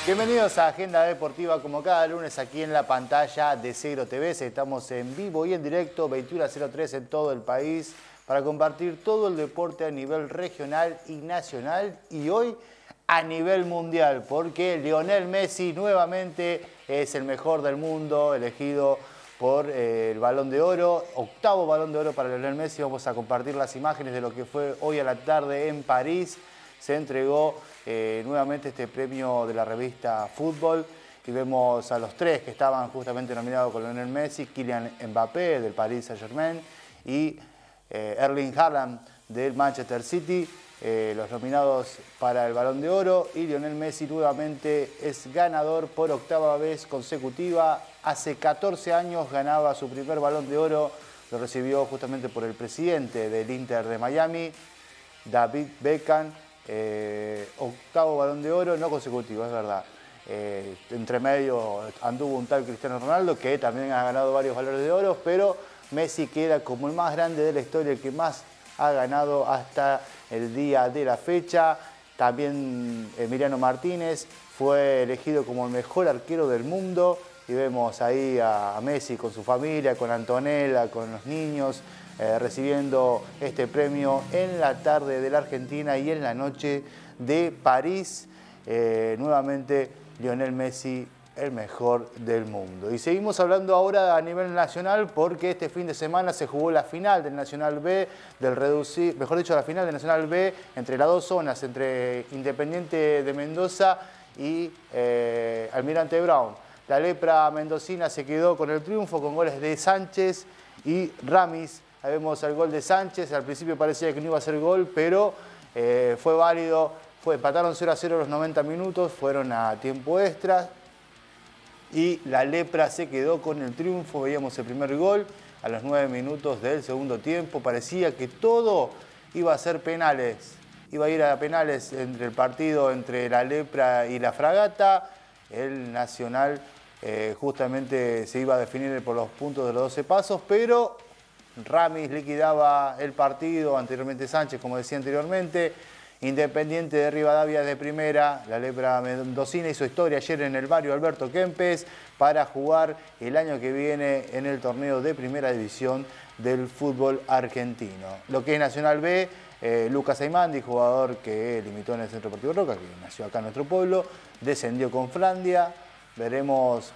Bienvenidos a Agenda Deportiva, como cada lunes aquí en la pantalla de Segro TV. Estamos en vivo y en directo, 21:03 en todo el país, para compartir todo el deporte a nivel regional y nacional, y hoy a nivel mundial, porque Lionel Messi nuevamente es el mejor del mundo, elegido por el Balón de Oro, octavo Balón de Oro para Lionel Messi. Vamos a compartir las imágenes de lo que fue hoy a la tarde en París. Se entregó nuevamente este premio de la revista Fútbol y vemos a los tres que estaban justamente nominados con Lionel Messi: Kylian Mbappé del Paris Saint-Germain y Erling Haaland del Manchester City, los nominados para el Balón de Oro. Y Lionel Messi nuevamente es ganador por octava vez consecutiva. Hace 14 años ganaba su primer Balón de Oro, lo recibió justamente por el presidente del Inter de Miami, David Beckham. Octavo Balón de Oro, no consecutivo, es verdad. Entre medio anduvo un tal Cristiano Ronaldo, que también ha ganado varios Balones de Oro, pero Messi queda como el más grande de la historia, el que más ha ganado hasta el día de la fecha. También Emiliano Martínez fue elegido como el mejor arquero del mundo, y vemos ahí a Messi con su familia, con Antonella, con los niños, recibiendo este premio en la tarde de la Argentina y en la noche de París. Nuevamente Lionel Messi, el mejor del mundo. Y seguimos hablando ahora a nivel nacional, porque este fin de semana se jugó la final del Nacional B, mejor dicho, la final del Nacional B entre las dos zonas, entre Independiente de Mendoza y Almirante Brown. La lepra mendocina se quedó con el triunfo con goles de Sánchez y Ramis. Ahí vemos el gol de Sánchez. Al principio parecía que no iba a ser gol, pero fue válido. Empataron 0-0 los 90 minutos, fueron a tiempo extra y la lepra se quedó con el triunfo. Veíamos el primer gol a los 9 minutos del segundo tiempo. Parecía que todo iba a ser penales. Iba a ir a penales entre el partido entre la lepra y la fragata. El Nacional justamente se iba a definir por los puntos de los 12 pasos, pero Ramis liquidaba el partido, anteriormente Sánchez, como decía anteriormente. Independiente de Rivadavia de primera, la lepra mendocina hizo historia ayer en el barrio Alberto Kempes para jugar el año que viene en el torneo de primera división del fútbol argentino. Lo que es Nacional B, Lucas Aymandi, jugador que limitó en el Centro Deportivo Roca, que nació acá en nuestro pueblo, descendió con Flandria. Veremos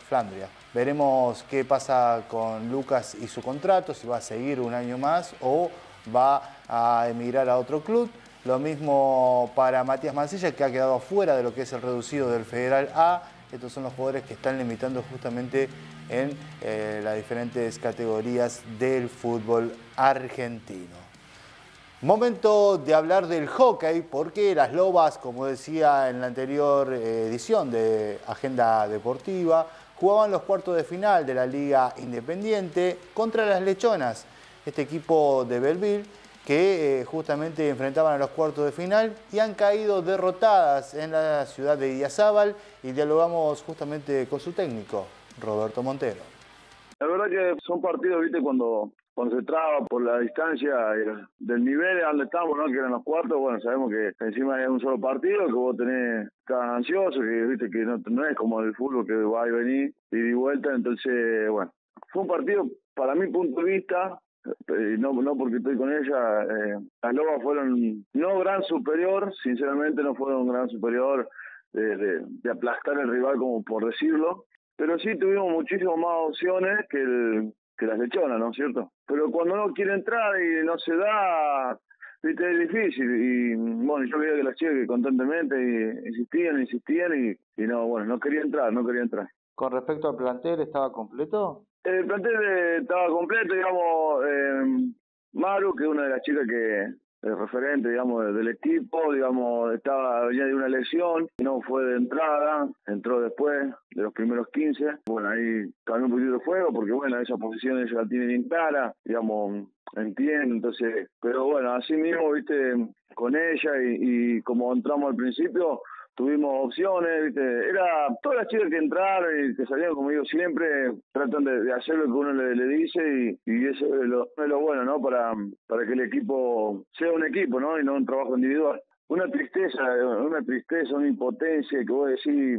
qué pasa con Lucas y su contrato, si va a seguir un año más o va a emigrar a otro club. Lo mismo para Matías Mancilla, que ha quedado fuera de lo que es el reducido del Federal A. Estos son los jugadores que están limitando justamente en las diferentes categorías del fútbol argentino. Momento de hablar del hockey, porque las Lobas, como decía en la anterior edición de Agenda Deportiva, jugaban los cuartos de final de la Liga Independiente contra las Lechonas, este equipo de Belleville, que justamente enfrentaban a los cuartos de final y han caído derrotadas en la ciudad de Idiazábal, y dialogamos justamente con su técnico, Roberto Montero. La verdad que son partidos, viste, cuando se traba por la distancia del nivel donde estamos, ¿no? Que eran los cuartos. Bueno, sabemos que encima es un solo partido, que vos estás ansioso, que viste que no es como el fútbol, que va y venir, y vuelta. Entonces, bueno, fue un partido, para mi punto de vista, no porque estoy con ella, las Lobas fueron no gran superior, sinceramente no fueron un gran superior de aplastar al rival, como por decirlo, pero sí tuvimos muchísimas más opciones que las Lechonas, ¿no es cierto? Pero cuando uno quiere entrar y no se da, viste, es difícil. Y bueno, yo veía que las chicas que constantemente insistían y no, bueno, no quería entrar. Con respecto al plantel, ¿estaba completo? El plantel estaba completo, digamos. Maru, que es una de las chicas que es referente, digamos, del equipo, digamos, venía de una lesión, no fue de entrada, entró después de los primeros 15. Bueno, ahí cambió un poquito de juego, porque bueno, esa posición ella la tiene bien clara, digamos, entiende. Entonces, pero bueno, así mismo, viste, con ella y como entramos al principio, tuvimos opciones, ¿viste? Era todas las chicas que entraron y que salían, como digo siempre, tratan de hacer lo que uno le dice, y eso es lo bueno, ¿no? Para que el equipo sea un equipo, ¿no? Y no un trabajo individual. Una tristeza, una impotencia, que vos decís,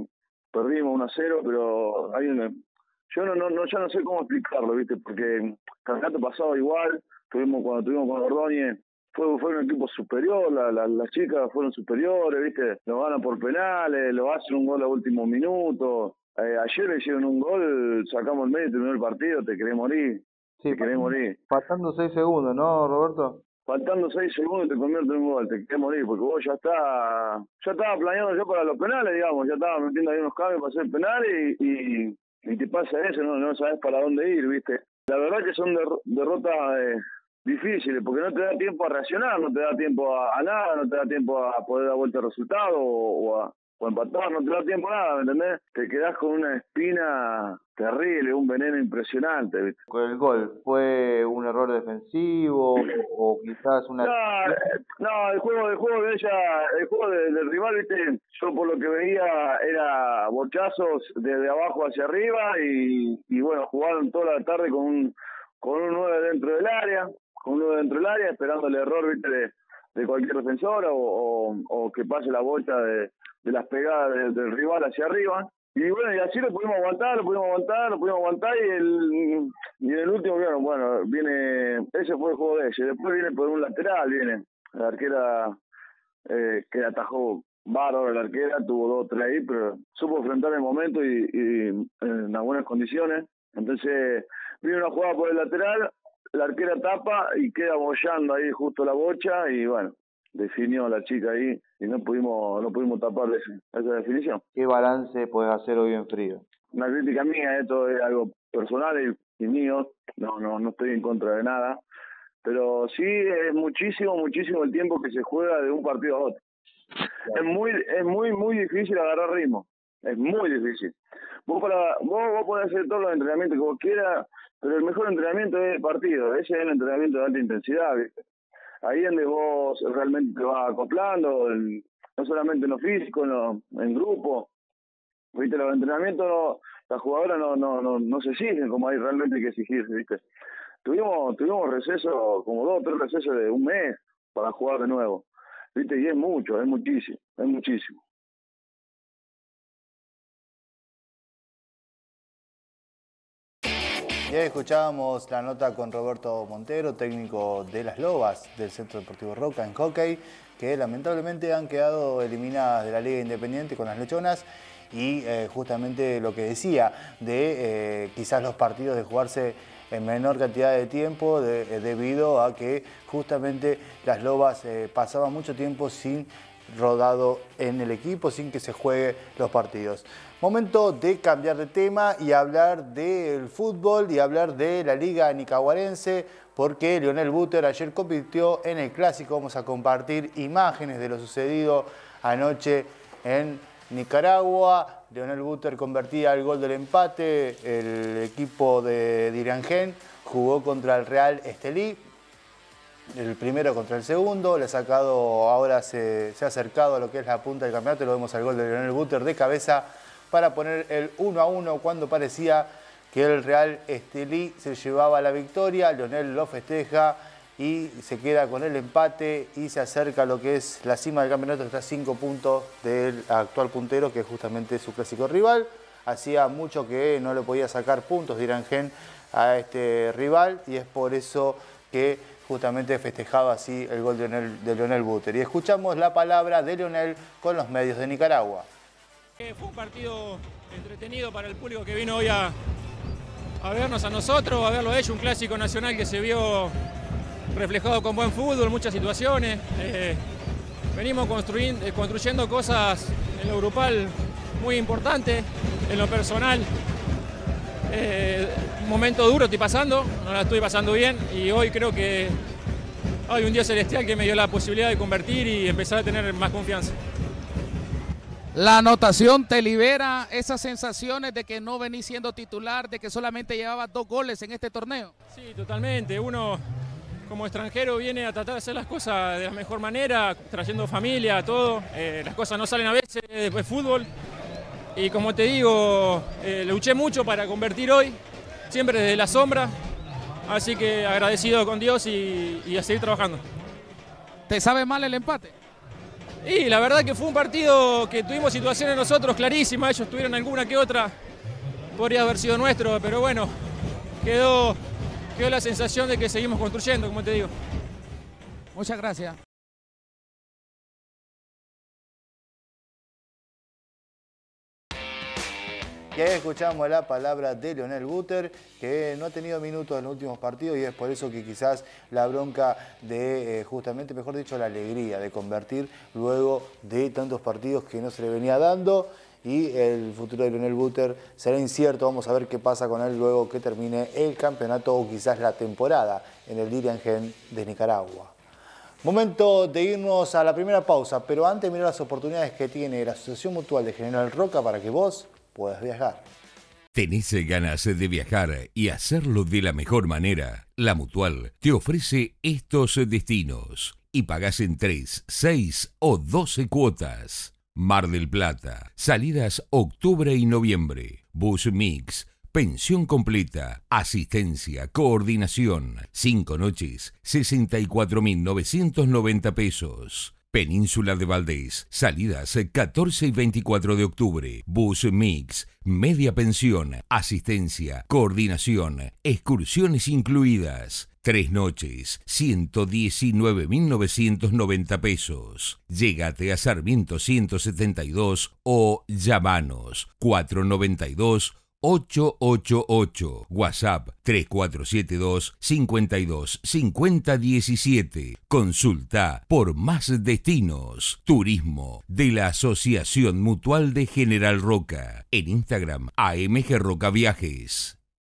perdimos 1-0, pero yo ya no sé cómo explicarlo, ¿viste? Porque el campeonato pasado igual, cuando tuvimos con Ordóñez, fue un equipo superior, las chicas fueron superiores, ¿viste? Nos ganan por penales, lo hacen un gol a último minuto. Ayer le hicieron un gol, sacamos el medio y terminó el partido, te querés morir. Sí, te querés morir. Faltando 6 segundos, ¿no, Roberto? Faltando 6 segundos te convierte en un gol, te querés morir, porque vos ya estaba planeando ya para los penales, digamos, ya estaba metiendo ahí unos cambios para hacer penales y te pasa eso, no sabes para dónde ir, ¿viste? La verdad que son derrotas difíciles, porque no te da tiempo a reaccionar, no te da tiempo a nada, no te da tiempo a poder dar vuelta al resultado o a empatar, no te da tiempo a nada, ¿me entendés? Te quedás con una espina terrible, un veneno impresionante, ¿viste? Con el gol, ¿fue un error defensivo o quizás una...? No, el juego de ella, el juego del rival, ¿viste? Yo por lo que veía era bochazos desde abajo hacia arriba y bueno, jugaron toda la tarde con un 9 dentro del área, esperando el error, ¿viste? De cualquier defensor o que pase la bocha de las pegadas del rival hacia arriba. Y bueno, y así lo pudimos aguantar y en el último, bueno, ese fue el juego de ella. Después viene por un lateral, la arquera que atajó bárbaro, la arquera, tuvo 2 o 3 ahí, pero supo enfrentar el momento y en las buenas condiciones. Entonces, viene una jugada por el lateral, la arquera tapa y queda bollando ahí justo la bocha y bueno, definió la chica ahí y no pudimos tapar esa definición. ¿Qué balance puedes hacer hoy en frío? Una crítica mía, esto es algo personal y mío, no estoy en contra de nada, pero sí es muchísimo el tiempo que se juega de un partido a otro. Claro. Es muy difícil agarrar ritmo, es muy difícil. Vos podés hacer todos los entrenamientos que vos quieras, pero el mejor entrenamiento es el partido, ese es el entrenamiento de alta intensidad, ¿viste? Ahí es donde vos realmente te vas acoplando, no solamente en lo físico, en grupo. ¿Viste? Los entrenamientos, las jugadoras no se exigen como hay realmente que exigirse, ¿viste? Tuvimos receso, como 2 o 3 recesos de un mes para jugar de nuevo, ¿viste? Y es muchísimo. Y ahí escuchábamos la nota con Roberto Montero, técnico de las Lobas del Centro Deportivo Roca en hockey, que lamentablemente han quedado eliminadas de la Liga Independiente con las Lechonas y justamente lo que decía de quizás los partidos de jugarse en menor cantidad de tiempo debido a que justamente las Lobas pasaban mucho tiempo sin rodado en el equipo, sin que se juegue los partidos. Momento de cambiar de tema y hablar del fútbol y hablar de la Liga Nicaragüense, porque Lionel Buter ayer compitió en el Clásico. Vamos a compartir imágenes de lo sucedido anoche en Nicaragua. Lionel Buter convertía el gol del empate. El equipo de Diranger jugó contra el Real Estelí. El primero contra el segundo, le ha sacado, ahora se ha acercado a lo que es la punta del campeonato, lo vemos al gol de Lionel Buter de cabeza para poner el 1-1 cuando parecía que el Real Estelí se llevaba la victoria. Lionel lo festeja y se queda con el empate y se acerca a lo que es la cima del campeonato, está a 5 puntos del actual puntero, que es justamente su clásico rival. Hacía mucho que no le podía sacar puntos Diranger a este rival y es por eso que justamente festejaba así el gol de Lionel Buter. Y escuchamos la palabra de Lionel con los medios de Nicaragua. Fue un partido entretenido para el público que vino hoy a vernos a nosotros, a verlo a ellos, un clásico nacional que se vio reflejado con buen fútbol, muchas situaciones. Venimos construyendo cosas en lo grupal muy importantes, en lo personal. Un momento duro estoy pasando, no la estoy pasando bien y hoy creo que hay un Dios celestial que me dio la posibilidad de convertir y empezar a tener más confianza. La anotación te libera esas sensaciones de que no venís siendo titular, de que solamente llevabas 2 goles en este torneo. Sí, totalmente. Uno como extranjero viene a tratar de hacer las cosas de la mejor manera, trayendo familia, todo. Las cosas no salen a veces después de fútbol. Y como te digo, luché mucho para convertir hoy, siempre desde la sombra. Así que agradecido con Dios y a seguir trabajando. ¿Te sabe mal el empate? Y la verdad que fue un partido que tuvimos situaciones nosotros clarísimas, ellos tuvieron alguna que otra, podría haber sido nuestro, pero bueno, quedó la sensación de que seguimos construyendo, como te digo. Muchas gracias. Y ahí escuchamos la palabra de Lionel Buter, que no ha tenido minutos en los últimos partidos y es por eso que quizás la bronca de, justamente, mejor dicho, la alegría de convertir luego de tantos partidos que no se le venía dando. Y el futuro de Lionel Buter será incierto. Vamos a ver qué pasa con él luego que termine el campeonato o quizás la temporada en el Diriangén de Nicaragua. Momento de irnos a la primera pausa, pero antes mirar las oportunidades que tiene la Asociación Mutual de General Roca para que vos puedas viajar. ¿Tenés ganas de viajar y hacerlo de la mejor manera? La Mutual te ofrece estos destinos y pagás en 3, 6 o 12 cuotas. Mar del Plata, salidas octubre y noviembre, bus mix, pensión completa, asistencia, coordinación, 5 noches, 64.990 pesos. Península de Valdés, salidas 14 y 24 de octubre, bus mix, media pensión, asistencia, coordinación, excursiones incluidas. 3 noches, 119.990 pesos. Llégate a Sarmiento 172 o llamanos 492-888. WhatsApp 3472 52 50 17. Consulta por más destinos. Turismo de la Asociación Mutual de General Roca. En Instagram AMG Roca Viajes.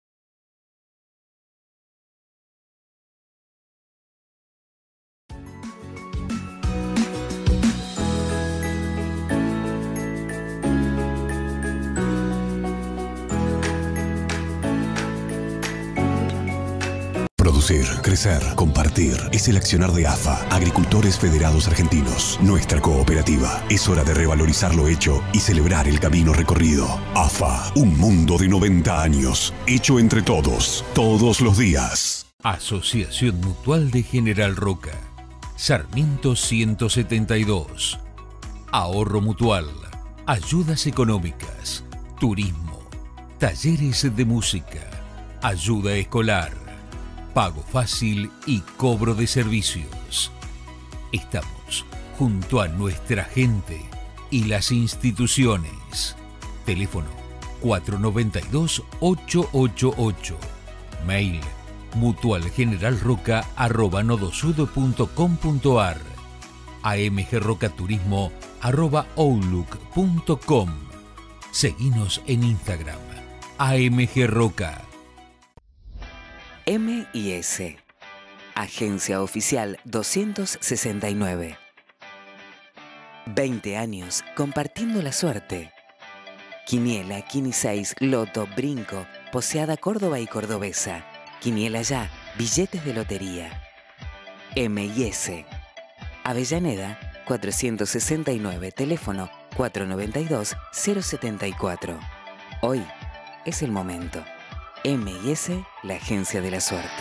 Producir, crecer, compartir. Es el accionar de AFA, Agricultores Federados Argentinos. Nuestra cooperativa. Es hora de revalorizar lo hecho y celebrar el camino recorrido. AFA, un mundo de 90 años. Hecho entre todos, todos los días. Asociación Mutual de General Roca. Sarmiento 172. Ahorro mutual. Ayudas económicas. Turismo. Talleres de música. Ayuda escolar. Pago fácil y cobro de servicios. Estamos junto a nuestra gente y las instituciones. Teléfono 492-888. Mail mutualgeneralroca@nodosud.com.ar. amgrocaturismo@outlook.com. Seguinos en Instagram. AMG Roca. MIS, Agencia Oficial 269. 20 años compartiendo la suerte. Quiniela, Quini 6, Loto, Brinco, Poseada Córdoba y Cordobesa. Quiniela Ya, billetes de lotería. MIS, Avellaneda, 469, teléfono 492-074. Hoy es el momento. MIS, la Agencia de la Suerte.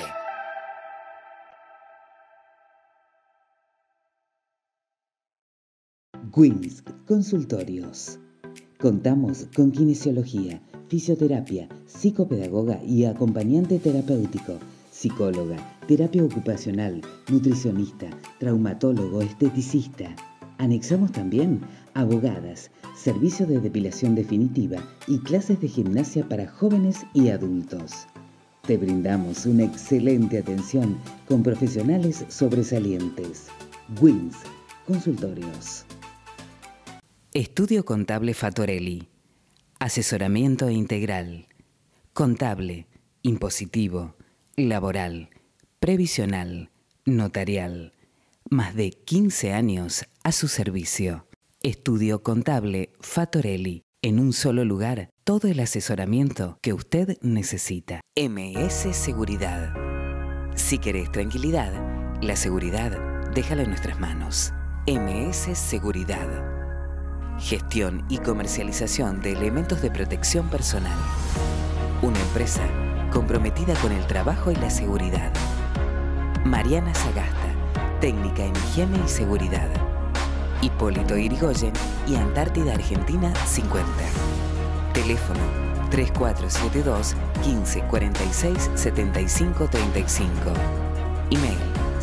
Queens Consultorios. Contamos con kinesiología, fisioterapia, psicopedagoga y acompañante terapéutico, psicóloga, terapia ocupacional, nutricionista, traumatólogo, esteticista. Anexamos también abogadas, servicio de depilación definitiva y clases de gimnasia para jóvenes y adultos. Te brindamos una excelente atención con profesionales sobresalientes. Wins Consultorios. Estudio Contable Fatorelli. Asesoramiento integral. Contable, impositivo, laboral, previsional, notarial. Más de 15 años a su servicio. Estudio Contable Fatorelli. En un solo lugar, todo el asesoramiento que usted necesita. MS Seguridad. Si querés tranquilidad, la seguridad déjala en nuestras manos. MS Seguridad. Gestión y comercialización de elementos de protección personal. Una empresa comprometida con el trabajo y la seguridad. Mariana Sagasta, técnica en higiene y seguridad. Hipólito Yrigoyen y Antártida Argentina 50. Teléfono 3472 15 46 75 35. Email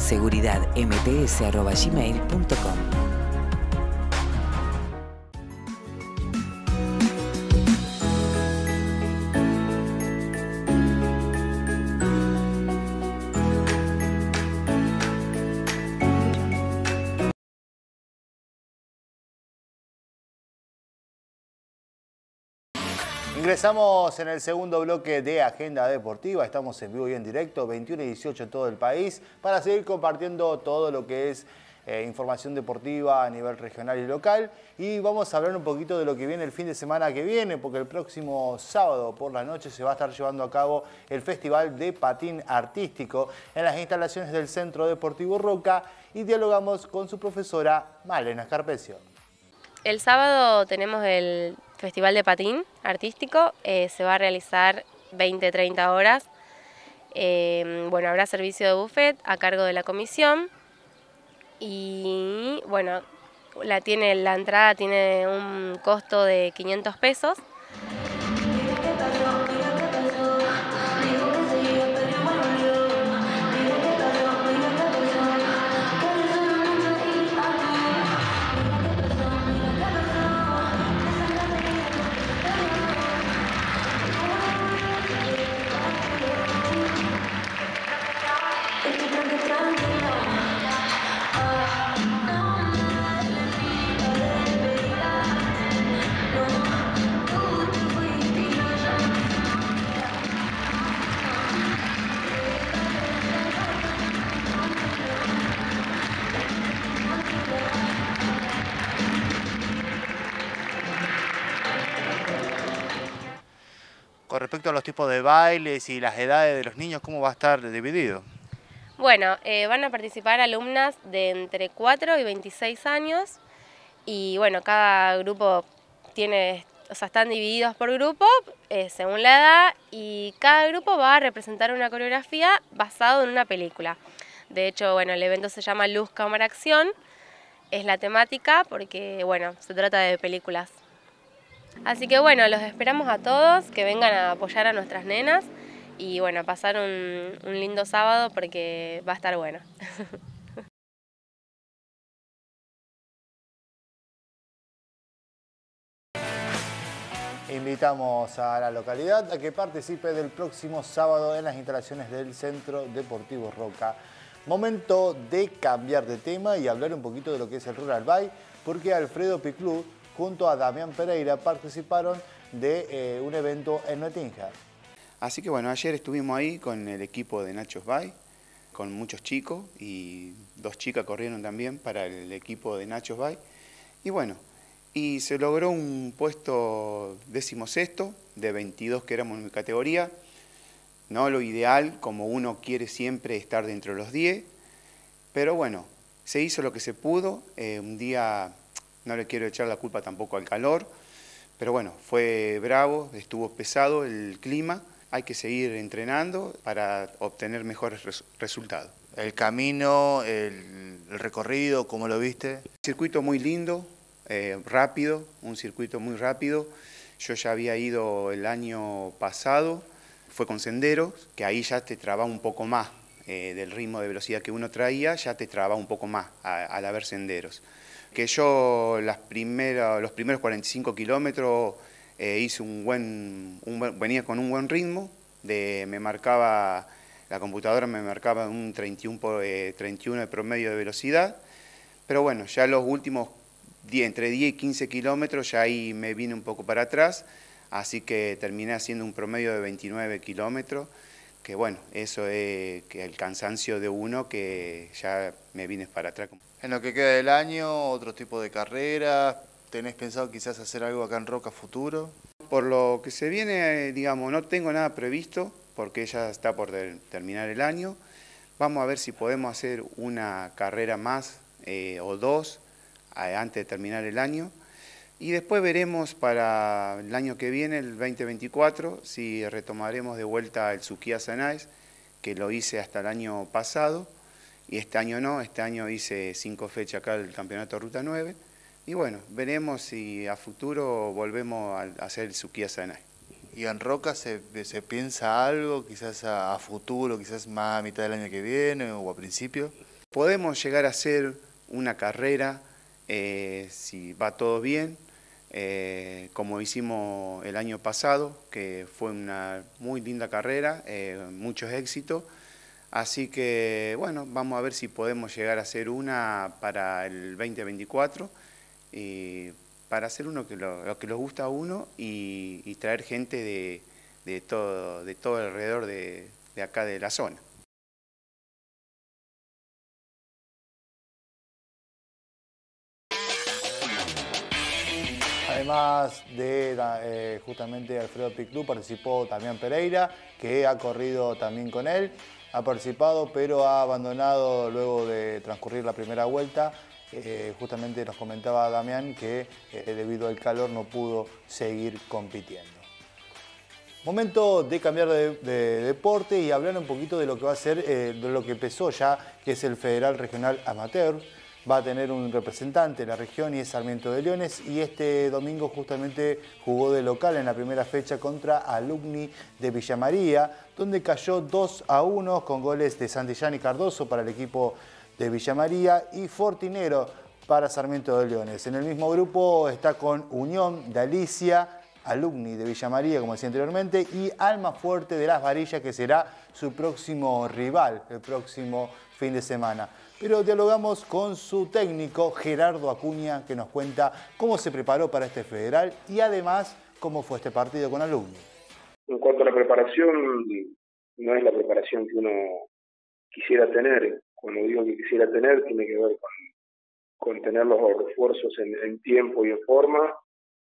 seguridadmts@gmail.com. Ingresamos en el segundo bloque de Agenda Deportiva. Estamos en vivo y en directo, 21 y 18 en todo el país, para seguir compartiendo todo lo que es información deportiva a nivel regional y local. Y vamos a hablar un poquito de lo que viene el fin de semana que viene, porque el próximo sábado por la noche se va a estar llevando a cabo el Festival de Patín Artístico en las instalaciones del Centro Deportivo Roca, y dialogamos con su profesora Malena Scarpezio. El sábado tenemos el Festival de Patín Artístico, se va a realizar 20-30 horas. Bueno, habrá servicio de buffet a cargo de la comisión y bueno, la entrada tiene un costo de 500 pesos. Con respecto a los tipos de bailes y las edades de los niños, ¿cómo va a estar dividido? Bueno, van a participar alumnas de entre 4 y 26 años y bueno, cada grupo están divididos por grupo según la edad, y cada grupo va a representar una coreografía basada en una película. De hecho, bueno, el evento se llama Luz, Cámara, Acción, es la temática porque bueno, se trata de películas. Así que bueno, los esperamos a todos que vengan a apoyar a nuestras nenas y bueno, pasar un lindo sábado porque va a estar bueno. Invitamos a la localidad a que participe del próximo sábado en las instalaciones del Centro Deportivo Roca. Momento de cambiar de tema y hablar un poquito de lo que es el Rural Bike, porque Alfredo Piclú junto a Damián Pereira participaron de un evento en Netinja. Así que bueno, ayer estuvimos ahí con el equipo de Nachos Bike, con muchos chicos, y 2 chicas corrieron también para el equipo de Nachos Bike. Y bueno, y se logró un puesto 16º de 22 que éramos en mi categoría. No lo ideal, como uno quiere siempre estar dentro de los 10, pero bueno, se hizo lo que se pudo. Un día, no le quiero echar la culpa tampoco al calor, pero bueno, fue bravo, estuvo pesado el clima. Hay que seguir entrenando para obtener mejores resultados. El camino, el recorrido, ¿cómo lo viste? Un circuito muy lindo, rápido, un circuito muy rápido. Yo ya había ido el año pasado, fue con senderos, que ahí ya te traba un poco más del ritmo de velocidad que uno traía, ya te traba un poco más al haber senderos. Que yo los primeros 45 kilómetros hice venía con un buen ritmo, la computadora me marcaba un 31 de promedio de velocidad, pero bueno, ya los últimos entre 10 y 15 kilómetros ya ahí me vine un poco para atrás, así que terminé haciendo un promedio de 29 kilómetros, que bueno, eso es que el cansancio de uno que ya me vine para atrás. En lo que queda del año, otro tipo de carrera, ¿tenés pensado quizás hacer algo acá en Roca futuro? Por lo que se viene, digamos, no tengo nada previsto, porque ya está por terminar el año. Vamos a ver si podemos hacer una carrera más o 2 antes de terminar el año. Y después veremos para el año que viene, el 2024, si retomaremos de vuelta el Suquía Sanais, que lo hice hasta el año pasado. Y este año no, este año hice 5 fechas acá del Campeonato Ruta 9. Y bueno, veremos si a futuro volvemos a hacer el Suquía Sanay. ¿Y en Roca se piensa algo, quizás a futuro, quizás más a mitad del año que viene o a principio? Podemos llegar a hacer una carrera, si va todo bien, como hicimos el año pasado, que fue una muy linda carrera, muchos éxitos. Así que, bueno, vamos a ver si podemos llegar a hacer una para el 2024, para hacer uno que lo que les gusta a uno y traer gente de todo alrededor de acá de la zona. Además de justamente Alfredo Piclú, participó Damián Pereira, que ha corrido también con él. Ha participado, pero ha abandonado luego de transcurrir la primera vuelta. Justamente nos comentaba Damián que debido al calor no pudo seguir compitiendo. Momento de cambiar de deporte y hablar un poquito de lo que va a ser, de lo que empezó ya, que es el Federal Regional Amateur. Va a tener un representante de la región y es Sarmiento de Leones, y este domingo justamente jugó de local en la primera fecha contra Alumni de Villa María, donde cayó 2-1 con goles de Santillán y Cardoso para el equipo de Villa María y Fortinero para Sarmiento de Leones. En el mismo grupo está con Unión de Alicia, Alumni de Villa María, como decía anteriormente, y Almafuerte de Las Varillas, que será su próximo rival el próximo fin de semana. Pero dialogamos con su técnico, Gerardo Acuña, que nos cuenta cómo se preparó para este federal y además cómo fue este partido con Alumni. En cuanto a la preparación, no es la preparación que uno quisiera tener. Cuando digo que quisiera tener, tiene que ver con tener los refuerzos en tiempo y en forma,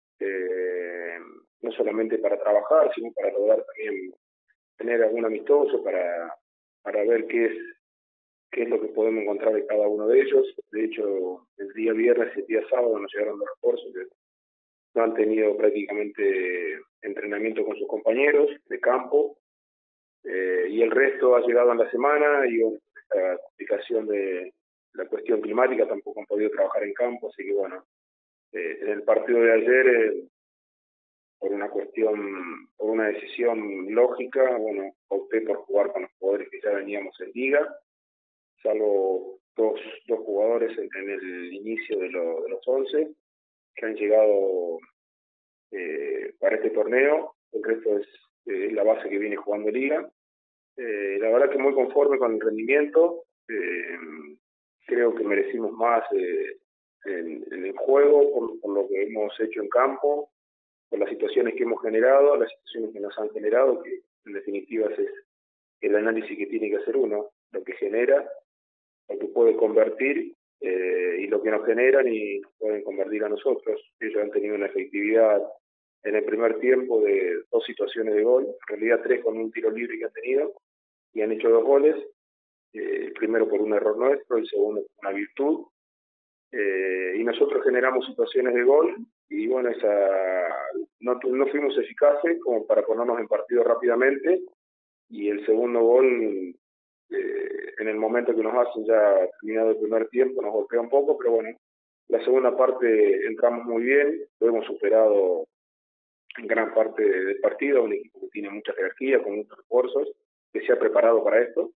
no solamente para trabajar, sino para lograr también tener algún amistoso para ver qué es lo que podemos encontrar de cada uno de ellos. De hecho, el día viernes y el día sábado nos llegaron los refuerzos que no han tenido prácticamente entrenamiento con sus compañeros de campo, y el resto ha llegado en la semana, y esta complicación de la cuestión climática tampoco han podido trabajar en campo, así que bueno, en el partido de ayer, por una decisión lógica, bueno, opté por jugar con los jugadores que ya veníamos en liga, salvo dos jugadores en el inicio de los 11 que han llegado para este torneo. El resto es la base que viene jugando liga. La verdad que muy conforme con el rendimiento. Creo que merecimos más en el juego por lo que hemos hecho en campo, por las situaciones que hemos generado, las situaciones que nos han generado, que en definitiva es el análisis que tiene que hacer uno, lo que genera, lo que puede convertir, y lo que nos generan y pueden convertir a nosotros. Ellos han tenido una efectividad en el primer tiempo de 2 situaciones de gol, en realidad 3 con un tiro libre que han tenido, y han hecho 2 goles, el primero por un error nuestro, el segundo por una virtud, y nosotros generamos situaciones de gol, y bueno, no fuimos eficaces como para ponernos en partido rápidamente, y el segundo gol, en el momento que nos hacen ya terminado el primer tiempo, nos golpea un poco, pero bueno, la segunda parte entramos muy bien, lo hemos superado en gran parte del partido, un equipo que tiene mucha jerarquía, con muchos refuerzos, que se ha preparado para esto,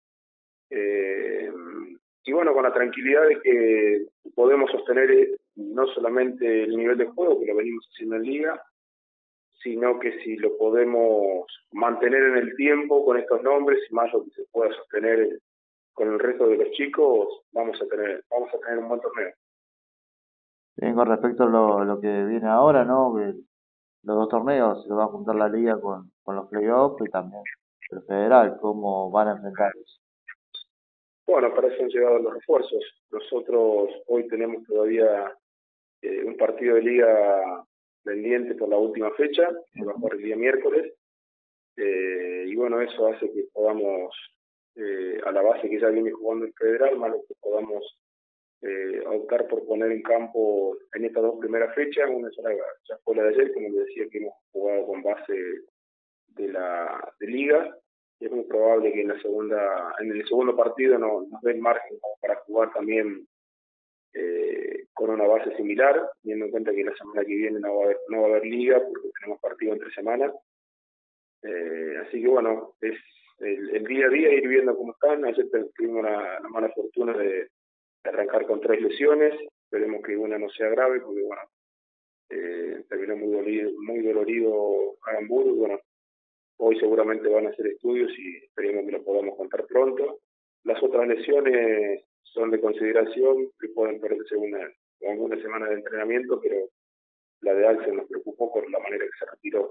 y bueno, con la tranquilidad de que podemos sostener no solamente el nivel de juego, que lo venimos haciendo en liga, sino que si lo podemos mantener en el tiempo con estos nombres, y más lo que se pueda sostener con el resto de los chicos, vamos a tener un buen torneo. Bien, con respecto a lo que viene ahora, ¿no? Los 2 torneos, se va a juntar la liga con los playoffs y también el federal, ¿cómo van a enfrentarlos? Bueno, para eso han llegado los refuerzos. Nosotros hoy tenemos todavía un partido de liga pendiente por la última fecha, que va a jugar el día miércoles, y bueno, eso hace que podamos, a la base que ya viene jugando el federal, más lo que podamos optar por poner en campo en estas 2 primeras fechas. Una ya fue la de ayer, como les decía, que hemos jugado con base de liga. Es muy probable que en el segundo partido nos den margen para jugar también con una base similar, teniendo en cuenta que la semana que viene no va a haber liga porque tenemos partido entre semanas. Así que bueno, es el día a día, ir viendo cómo están. Ayer tuvimos la mala fortuna de arrancar con 3 lesiones, esperemos que una no sea grave porque bueno, terminó muy dolorido Aramburu. Bueno, hoy seguramente van a hacer estudios y esperemos que lo podamos contar pronto. Las otras lesiones son de consideración, que pueden perderse alguna semana de entrenamiento, pero la de Axel nos preocupó por la manera que se retiró.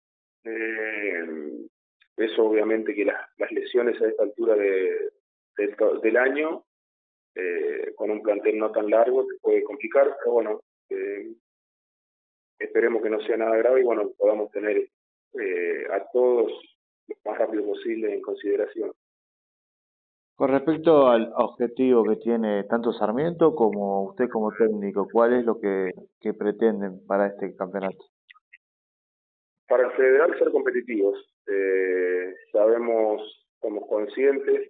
Eso obviamente que las lesiones a esta altura del año, con un plantel no tan largo, te puede complicar, pero bueno, esperemos que no sea nada grave y bueno, podamos tener a todos lo más rápido posible en consideración. Con respecto al objetivo que tiene tanto Sarmiento como usted como técnico, ¿cuál es lo que pretenden para este campeonato? Para el federal ser competitivos. Somos conscientes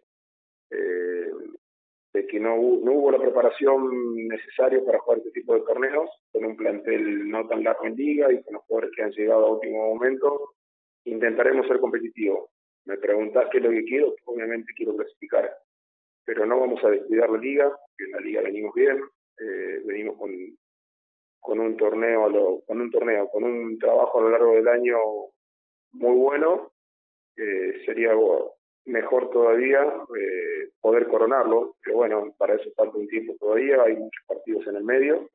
de que no hubo la preparación necesaria para jugar este tipo de torneos, con un plantel no tan largo en liga y con los jugadores que han llegado a último momento. Intentaremos ser competitivos. Me preguntás qué es lo que quiero, obviamente quiero clasificar, pero no vamos a descuidar la liga, que en la liga venimos bien, venimos con un trabajo a lo largo del año muy bueno. Sería mejor todavía poder coronarlo, pero bueno, para eso falta un tiempo todavía, hay muchos partidos en el medio,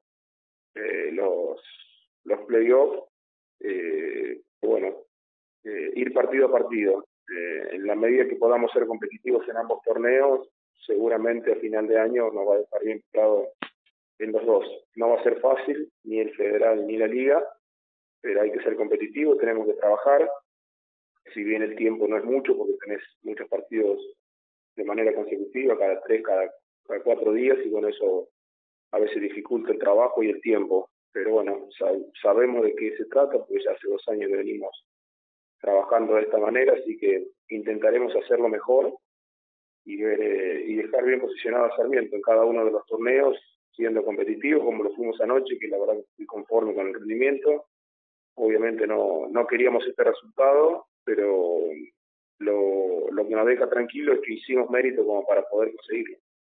los playoffs, bueno, ir partido a partido. En la medida que podamos ser competitivos en ambos torneos, seguramente a final de año nos va a dejar bien claro en los dos. No va a ser fácil, ni el federal ni la liga, pero hay que ser competitivo, tenemos que trabajar. Si bien el tiempo no es mucho, porque tenés muchos partidos de manera consecutiva, cada 3, cada 4 días, y bueno, eso a veces dificulta el trabajo y el tiempo. Pero bueno, sabemos de qué se trata, porque ya hace 2 años que venimos trabajando de esta manera, así que intentaremos hacerlo mejor y dejar bien posicionado a Sarmiento en cada uno de los torneos, siendo competitivos como lo fuimos anoche, que la verdad que estoy conforme con el rendimiento. Obviamente no queríamos este resultado, pero lo que nos deja tranquilo es que hicimos mérito como para poder conseguirlo.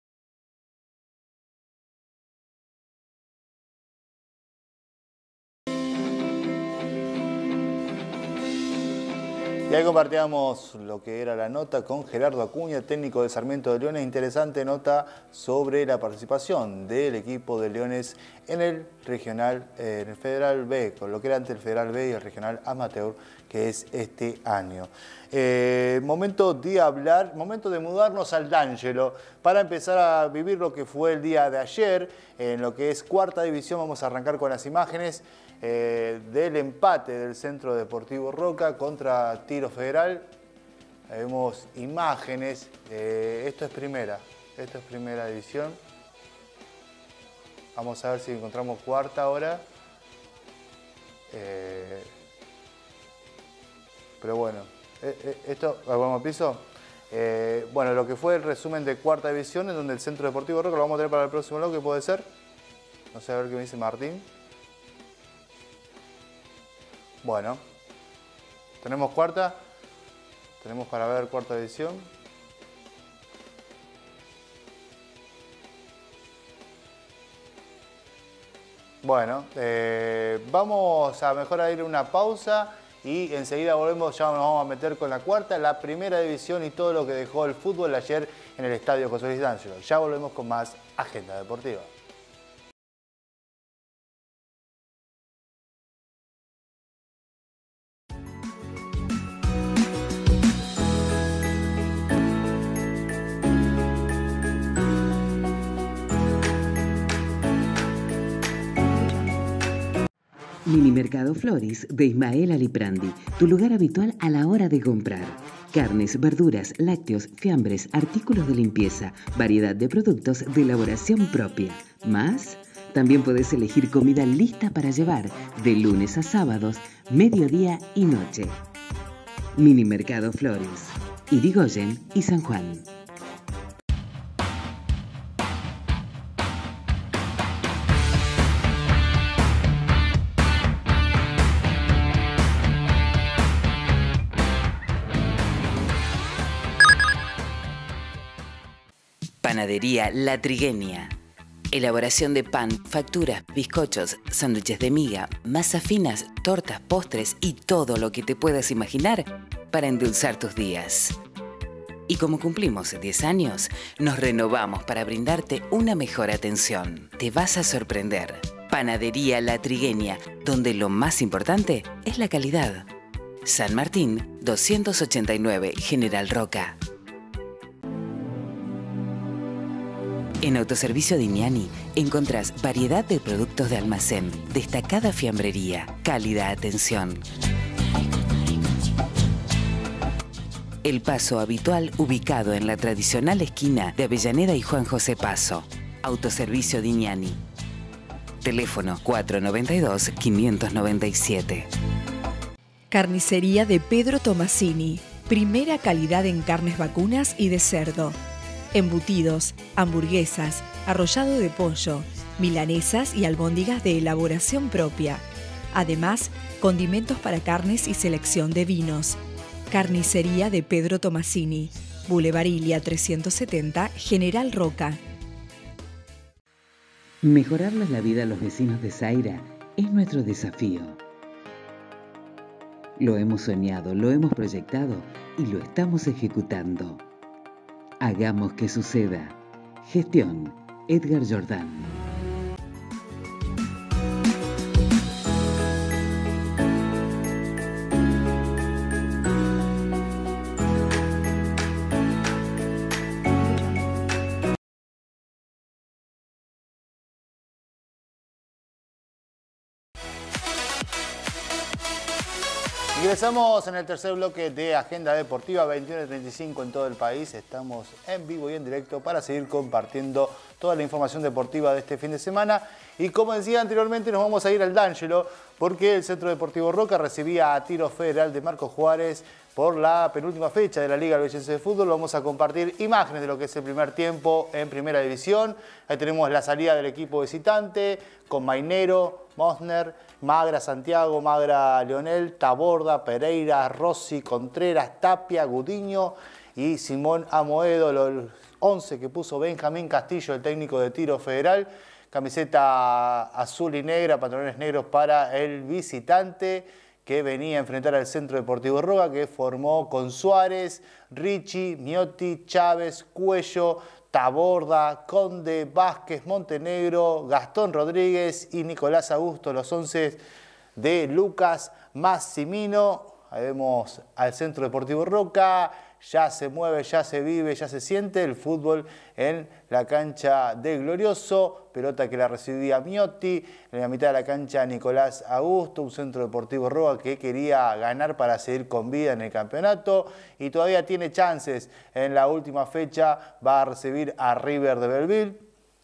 Y ahí compartíamos lo que era la nota con Gerardo Acuña, técnico de Sarmiento de Leones. Interesante nota sobre la participación del equipo de Leones en el regional, en el Federal B, con lo que era antes el Federal B y el regional amateur, que es este año. Momento de mudarnos al D'Angelo para empezar a vivir lo que fue el día de ayer en lo que es cuarta división. Vamos a arrancar con las imágenes del empate del Centro Deportivo Roca contra Tiro Federal. Vemos imágenes, esto es primera división. Vamos a ver si encontramos cuarta ahora. Pero bueno, esto, ¿vamos al piso? Bueno, lo que fue el resumen de cuarta división, en donde el Centro Deportivo Roca lo vamos a tener para el próximo bloque, puede ser. No sé, a ver qué me dice Martín. Bueno, tenemos cuarta, tenemos para ver cuarta división. Bueno, vamos a mejor a ir a una pausa y enseguida volvemos, ya nos vamos a meter con la cuarta, la primera división y todo lo que dejó el fútbol ayer en el estadio José Luis D'Angelo. Ya volvemos con más Agenda Deportiva. Minimercado Flores de Ismael Aliprandi, tu lugar habitual a la hora de comprar. Carnes, verduras, lácteos, fiambres, artículos de limpieza, variedad de productos de elaboración propia. Más, también podés elegir comida lista para llevar de lunes a sábados, mediodía y noche. Minimercado Flores, Irigoyen y San Juan. Panadería La Trigueña. Elaboración de pan, facturas, bizcochos, sándwiches de miga, masas finas, tortas, postres y todo lo que te puedas imaginar para endulzar tus días. Y como cumplimos 10 años, nos renovamos para brindarte una mejor atención. Te vas a sorprender. Panadería La Trigueña, donde lo más importante es la calidad. San Martín, 289, General Roca. En Autoservicio Diniani encontrás variedad de productos de almacén, destacada fiambrería, cálida atención. El Paso habitual ubicado en la tradicional esquina de Avellaneda y Juan José Paso. Autoservicio Diniani. Teléfono 492-597. Carnicería de Pedro Tomasini. Primera calidad en carnes vacunas y de cerdo. Embutidos, hamburguesas, arrollado de pollo, milanesas y albóndigas de elaboración propia. Además, condimentos para carnes y selección de vinos. Carnicería de Pedro Tomasini. Boulevard Ilia 370, General Roca. Mejorarles la vida a los vecinos de Zaira es nuestro desafío. Lo hemos soñado, lo hemos proyectado y lo estamos ejecutando. Hagamos que suceda. Gestión Edgar Jordán. Ingresamos en el tercer bloque de Agenda Deportiva, 21:35 en todo el país. Estamos en vivo y en directo para seguir compartiendo toda la información deportiva de este fin de semana. Y como decía anteriormente, nos vamos a ir al D'Angelo porque el Centro Deportivo Roca recibía a Tiro Federal de Marcos Juárez por la penúltima fecha de la Liga Albigense de Fútbol. Vamos a compartir imágenes de lo que es el primer tiempo en Primera División. Ahí tenemos la salida del equipo visitante con Mainero, Mosner, Magra Santiago, Magra Leonel, Taborda, Pereira, Rossi, Contreras, Tapia, Gudiño y Simón Amoedo, los 11 que puso Benjamín Castillo, el técnico de Tiro Federal. Camiseta azul y negra, pantalones negros para el visitante que venía a enfrentar al Centro Deportivo Roca, que formó con Suárez, Ricci, Miotti, Chávez, Cuello, Taborda, Conde, Vázquez, Montenegro, Gastón Rodríguez y Nicolás Augusto, los 11 de Lucas Massimino. Ahí vemos al Centro Deportivo Roca, ya se mueve, ya se vive, ya se siente el fútbol en la cancha del Glorioso. Pelota que la recibía Miotti, en la mitad de la cancha Nicolás Augusto, un Centro Deportivo Roca que quería ganar para seguir con vida en el campeonato y todavía tiene chances. En la última fecha va a recibir a River de Belleville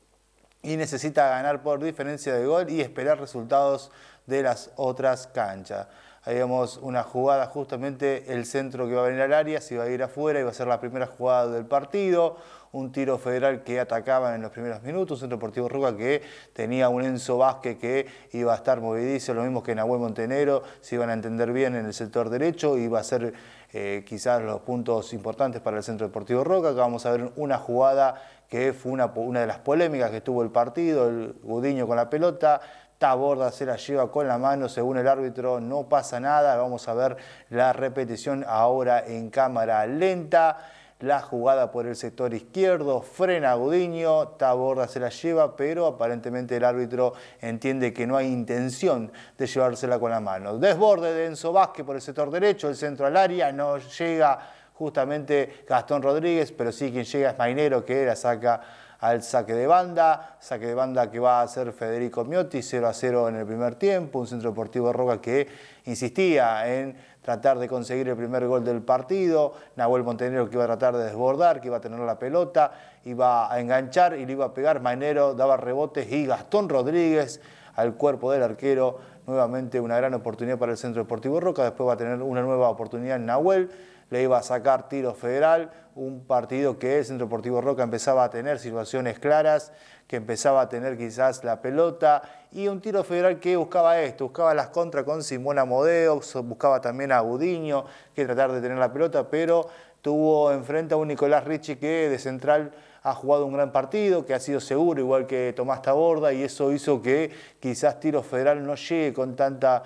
y necesita ganar por diferencia de gol y esperar resultados de las otras canchas. Ahí vemos una jugada, justamente el centro que va a venir al área, se va a ir afuera y va a ser la primera jugada del partido. Un Tiro Federal que atacaba en los primeros minutos, un Centro Deportivo Roca que tenía un Enzo Vázquez que iba a estar movidizo, lo mismo que Nahuel Montenegro, se iban a entender bien en el sector derecho, iba a ser quizás los puntos importantes para el Centro Deportivo Roca. Acá vamos a ver una jugada que fue una de las polémicas que tuvo el partido, el Gudiño con la pelota. Taborda se la lleva con la mano, según el árbitro no pasa nada. Vamos a ver la repetición ahora en cámara lenta. La jugada por el sector izquierdo, frena a Gudiño, Taborda se la lleva, pero aparentemente el árbitro entiende que no hay intención de llevársela con la mano. Desborde de Enzo Vázquez por el sector derecho, el centro al área, no llega justamente Gastón Rodríguez, pero sí quien llega es Mainero, que la saca al saque de banda que va a hacer Federico Miotti, 0-0 en el primer tiempo, un Centro Deportivo Roca que insistía en tratar de conseguir el primer gol del partido, Nahuel Montenegro que iba a tratar de desbordar, que iba a tener la pelota, iba a enganchar y le iba a pegar, Mainero daba rebotes y Gastón Rodríguez al cuerpo del arquero, nuevamente una gran oportunidad para el Centro Deportivo Roca, después va a tener una nueva oportunidad en Nahuel, le iba a sacar Tiro Federal, un partido que el Centro Deportivo Roca empezaba a tener situaciones claras, que empezaba a tener quizás la pelota, y un Tiro Federal que buscaba esto, buscaba las contras con Simón Amodeo, buscaba también a Gudiño, que tratar de tener la pelota, pero tuvo enfrente a un Nicolás Ricci que de central ha jugado un gran partido, que ha sido seguro, igual que Tomás Taborda, y eso hizo que quizás Tiro Federal no llegue con tantas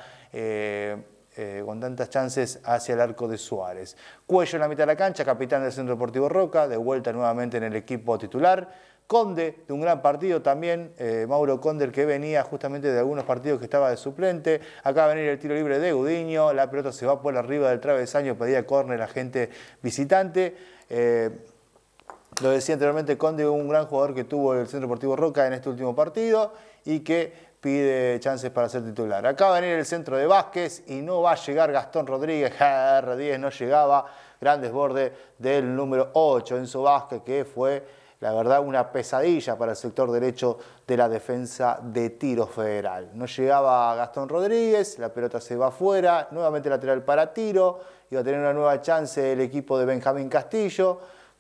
chances hacia el arco de Suárez. Cuello en la mitad de la cancha, capitán del Centro Deportivo Roca, de vuelta nuevamente en el equipo titular. Conde, de un gran partido también, Mauro Conde, el que venía justamente de algunos partidos que estaba de suplente. Acá va a venir el tiro libre de Gudiño, la pelota se va por arriba del travesaño, pedía córner la gente visitante. Lo decía anteriormente, Conde, un gran jugador que tuvo el Centro Deportivo Roca en este último partido y que pide chances para ser titular. Acá va a venir el centro de Vázquez y no va a llegar Gastón Rodríguez, R10 no llegaba, gran desborde del número 8, Enzo Vázquez, que fue, la verdad, una pesadilla para el sector derecho de la defensa de Tiro Federal. No llegaba Gastón Rodríguez, la pelota se va afuera, nuevamente lateral para Tiro, iba a tener una nueva chance el equipo de Benjamín Castillo,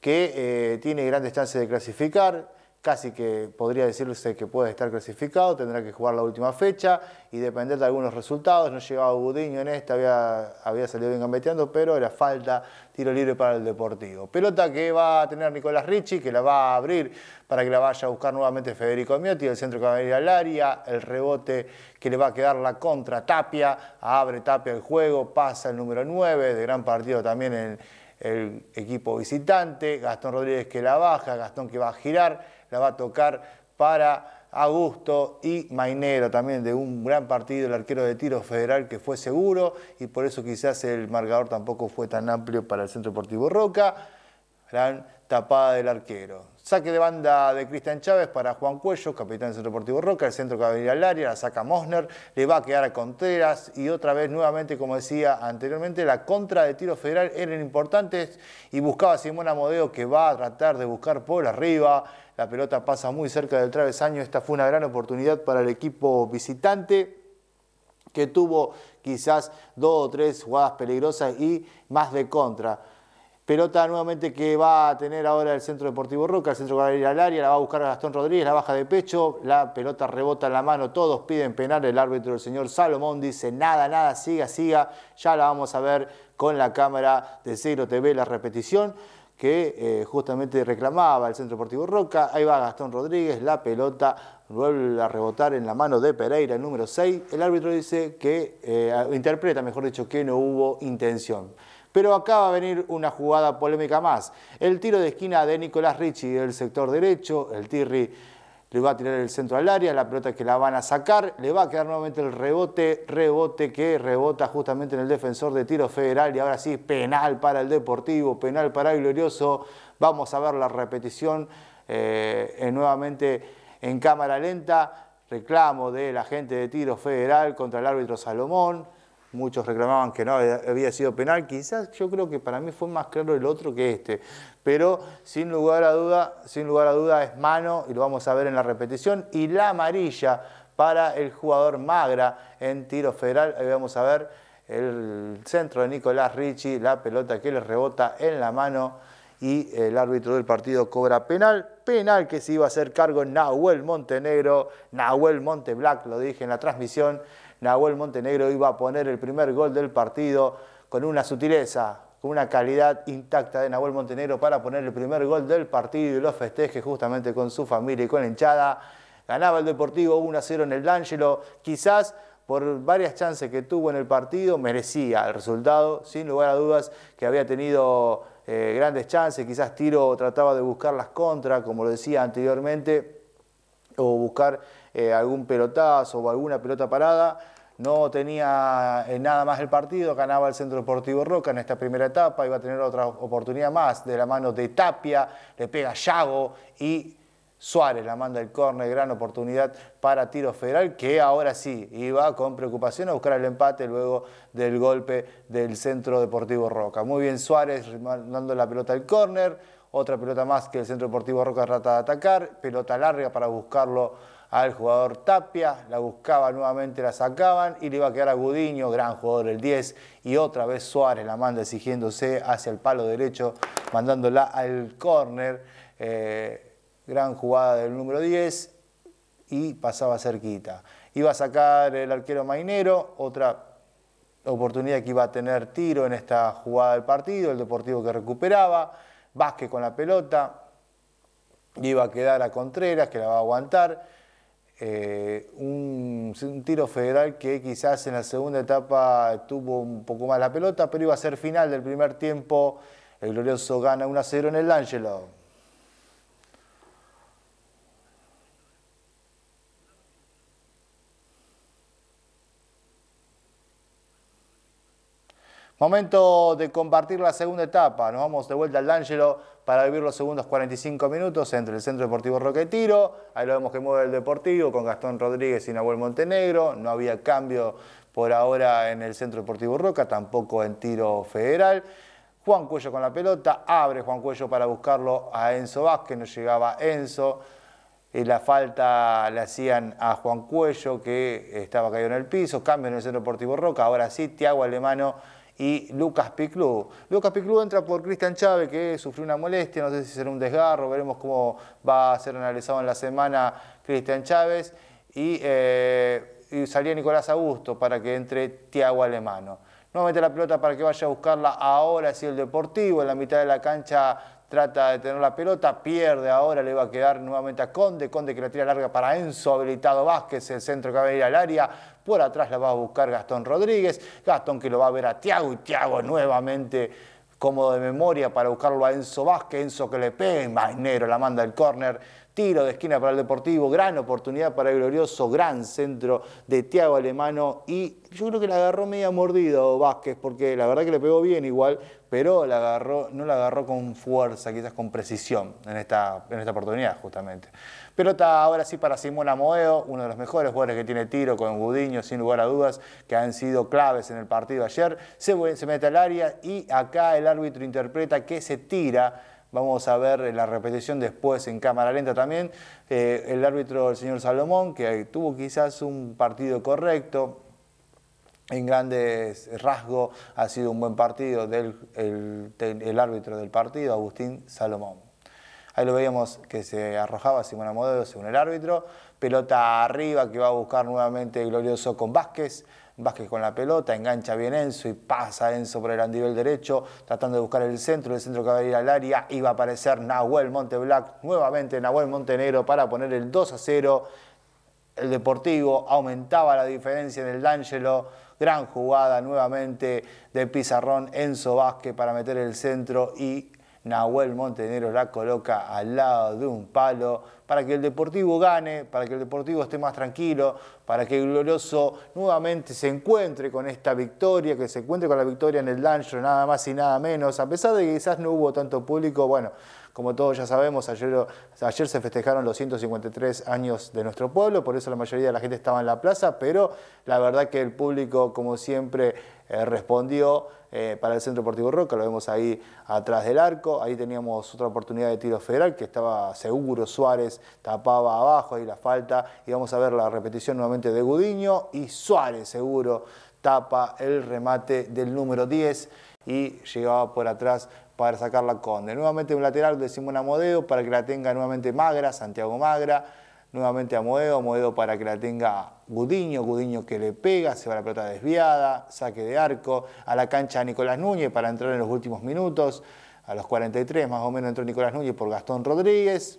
que tiene grandes chances de clasificar. Casi que podría decirse que puede estar clasificado, tendrá que jugar la última fecha y depender de algunos resultados. No llegaba Gudiño en esta, había salido bien gambeteando, pero era falta, tiro libre para el Deportivo. Pelota que va a tener Nicolás Ricci, que la va a abrir para que la vaya a buscar nuevamente Federico Miotti, el centro que va a venir al área, el rebote que le va a quedar la contra Tapia, abre Tapia el juego, pasa el número 9, de gran partido también en el equipo visitante, Gastón Rodríguez que la baja, Gastón que va a girar, la va a tocar para Augusto y Mainero, también de un gran partido el arquero de Tiro Federal que fue seguro y por eso quizás el marcador tampoco fue tan amplio para el Centro Deportivo Roca. Gran tapada del arquero. Saque de banda de Cristian Chávez para Juan Cuello, capitán del Centro Deportivo Roca, el centro que va a venir al área, la saca Mosner, le va a quedar a Contreras y otra vez nuevamente, como decía anteriormente, la contra de Tiro Federal eran importantes y buscaba a Simón Amodeo que va a tratar de buscar por arriba. La pelota pasa muy cerca del travesaño, esta fue una gran oportunidad para el equipo visitante que tuvo quizás 2 o 3 jugadas peligrosas y más de contra. Pelota nuevamente que va a tener ahora el Centro Deportivo Roca, el centro que va a ir al área, la va a buscar a Gastón Rodríguez, la baja de pecho, la pelota rebota en la mano, todos piden penal, el árbitro, el señor Salomón, dice nada, siga, ya la vamos a ver con la cámara de Segro TV, la repetición que justamente reclamaba el Centro Deportivo Roca. Ahí va Gastón Rodríguez, la pelota vuelve a rebotar en la mano de Pereira, el número 6. El árbitro dice que, interpreta, mejor dicho, que no hubo intención. Pero acá va a venir una jugada polémica más. El tiro de esquina de Nicolás Ricci del sector derecho, el Tirri le va a tirar el centro al área, la pelota que la van a sacar, le va a quedar nuevamente el rebote que rebota justamente en el defensor de Tiro Federal y ahora sí, penal para el Deportivo, penal para el Glorioso. Vamos a ver la repetición nuevamente en cámara lenta, reclamo de la gente de Tiro Federal contra el árbitro Salomón. Muchos reclamaban que no había sido penal, quizás yo creo que para mí fue más claro el otro que este, pero sin lugar a duda es mano y lo vamos a ver en la repetición y la amarilla para el jugador Magra en Tiro Federal. Ahí vamos a ver el centro de Nicolás Ricci, la pelota que le rebota en la mano y el árbitro del partido cobra penal que se iba a hacer cargo Nahuel Montenegro, Nahuel Monteblack, lo dije en la transmisión. Nahuel Montenegro iba a poner el primer gol del partido con una sutileza, con una calidad intacta de Nahuel Montenegro para poner el primer gol del partido y lo festeje justamente con su familia y con la hinchada. Ganaba el Deportivo 1-0 en el D'Angelo, quizás por varias chances que tuvo en el partido merecía el resultado, sin lugar a dudas que había tenido grandes chances, quizás Tiro trataba de buscar las contras, como lo decía anteriormente, o buscar algún pelotazo o alguna pelota parada. No tenía nada más el partido, ganaba el Centro Deportivo Roca en esta primera etapa, iba a tener otra oportunidad más de la mano de Tapia, le pega Yago y Suárez la manda el córner, gran oportunidad para Tiro Federal, que ahora sí iba con preocupación a buscar el empate luego del golpe del Centro Deportivo Roca. Muy bien Suárez mandando la pelota al córner, otra pelota más que el Centro Deportivo Roca trata de atacar, pelota larga para buscarlo al jugador Tapia, la buscaba nuevamente, la sacaban y le iba a quedar a Gudiño, gran jugador el 10, y otra vez Suárez la manda exigiéndose hacia el palo derecho, mandándola al córner, gran jugada del número 10 y pasaba cerquita. Iba a sacar el arquero Mainero, otra oportunidad que iba a tener Tiro en esta jugada del partido, el Deportivo que recuperaba, Vázquez con la pelota, iba a quedar a Contreras, que la va a aguantar. Un tiro federal que quizás en la segunda etapa tuvo un poco más la pelota, pero iba a ser final del primer tiempo. El glorioso gana 1-0 en el D'Angelo. Momento de compartir la segunda etapa. Nos vamos de vuelta al D'Angelo para vivir los segundos 45 minutos entre el Centro Deportivo Roca y Tiro. Ahí lo vemos que mueve el Deportivo con Gastón Rodríguez y Nahuel Montenegro. No había cambio por ahora en el Centro Deportivo Roca, tampoco en Tiro Federal. Juan Cuello con la pelota, abre Juan Cuello para buscarlo a Enzo Vázquez, no llegaba Enzo. Y la falta le hacían a Juan Cuello, que estaba caído en el piso. Cambio en el Centro Deportivo Roca, ahora sí, Tiago Alemano y Lucas Piclú. Lucas Piclú entra por Cristian Chávez, que sufrió una molestia, no sé si será un desgarro, veremos cómo va a ser analizado en la semana Cristian Chávez. Y salía Nicolás Augusto para que entre Tiago Alemano. Nuevamente la pelota para que vaya a buscarla ahora sí el Deportivo, en la mitad de la cancha trata de tener la pelota, pierde ahora, le va a quedar nuevamente a Conde, Conde que la tira larga para Enzo, habilitado Vázquez, el centro que va a ir al área, por atrás la va a buscar Gastón Rodríguez, Gastón que lo va a ver a Tiago y Tiago nuevamente cómodo de memoria para buscarlo a Enzo Vázquez, Enzo que le pega, Mainero la manda al córner, tiro de esquina para el Deportivo, gran oportunidad para el glorioso, gran centro de Tiago Alemano y yo creo que la agarró media mordido Vázquez porque la verdad que le pegó bien igual, pero no la agarró con fuerza, quizás con precisión en esta oportunidad justamente. Pelota ahora sí para Simón Amoedo, uno de los mejores jugadores que tiene Tiro con Gudiño, sin lugar a dudas, que han sido claves en el partido ayer. Se mete al área y acá el árbitro interpreta que se tira. Vamos a ver la repetición después en cámara lenta también. El árbitro, el señor Salomón, que tuvo quizás un partido correcto. En grandes rasgos ha sido un buen partido el árbitro del partido, Agustín Salomón. Ahí lo veíamos que se arrojaba Simón Amoedo según el árbitro. Pelota arriba que va a buscar nuevamente el glorioso con Vázquez. Vázquez con la pelota, engancha bien Enzo y pasa Enzo por el andivel derecho, tratando de buscar el centro que va a ir al área y va a aparecer Nahuel Monteblack, nuevamente Nahuel Montenegro para poner el 2-0. El Deportivo aumentaba la diferencia en el D'Angelo, gran jugada nuevamente de Pizarrón, Enzo Vázquez para meter el centro y Nahuel Montenegro la coloca al lado de un palo para que el Deportivo gane, para que el Deportivo esté más tranquilo, para que el glorioso nuevamente se encuentre con esta victoria, que se encuentre con la victoria en el D'Angelo, nada más y nada menos, a pesar de que quizás no hubo tanto público. Bueno, como todos ya sabemos, ayer se festejaron los 153 años de nuestro pueblo, por eso la mayoría de la gente estaba en la plaza, pero la verdad que el público, como siempre, respondió para el Centro Deportivo Roca, lo vemos ahí atrás del arco, ahí teníamos otra oportunidad de tiro federal que estaba seguro, Suárez tapaba abajo, ahí la falta, y vamos a ver la repetición nuevamente de Gudiño, y Suárez seguro tapa el remate del número 10 y llegaba por atrás para sacar la Conde. Nuevamente un lateral de Simón Amoedo para que la tenga nuevamente Magra, Santiago Magra, nuevamente Amoedo para que la tenga Gudiño, Gudiño que le pega, se va la pelota desviada, saque de arco, a la cancha Nicolás Núñez para entrar en los últimos minutos, a los 43 más o menos entró Nicolás Núñez por Gastón Rodríguez,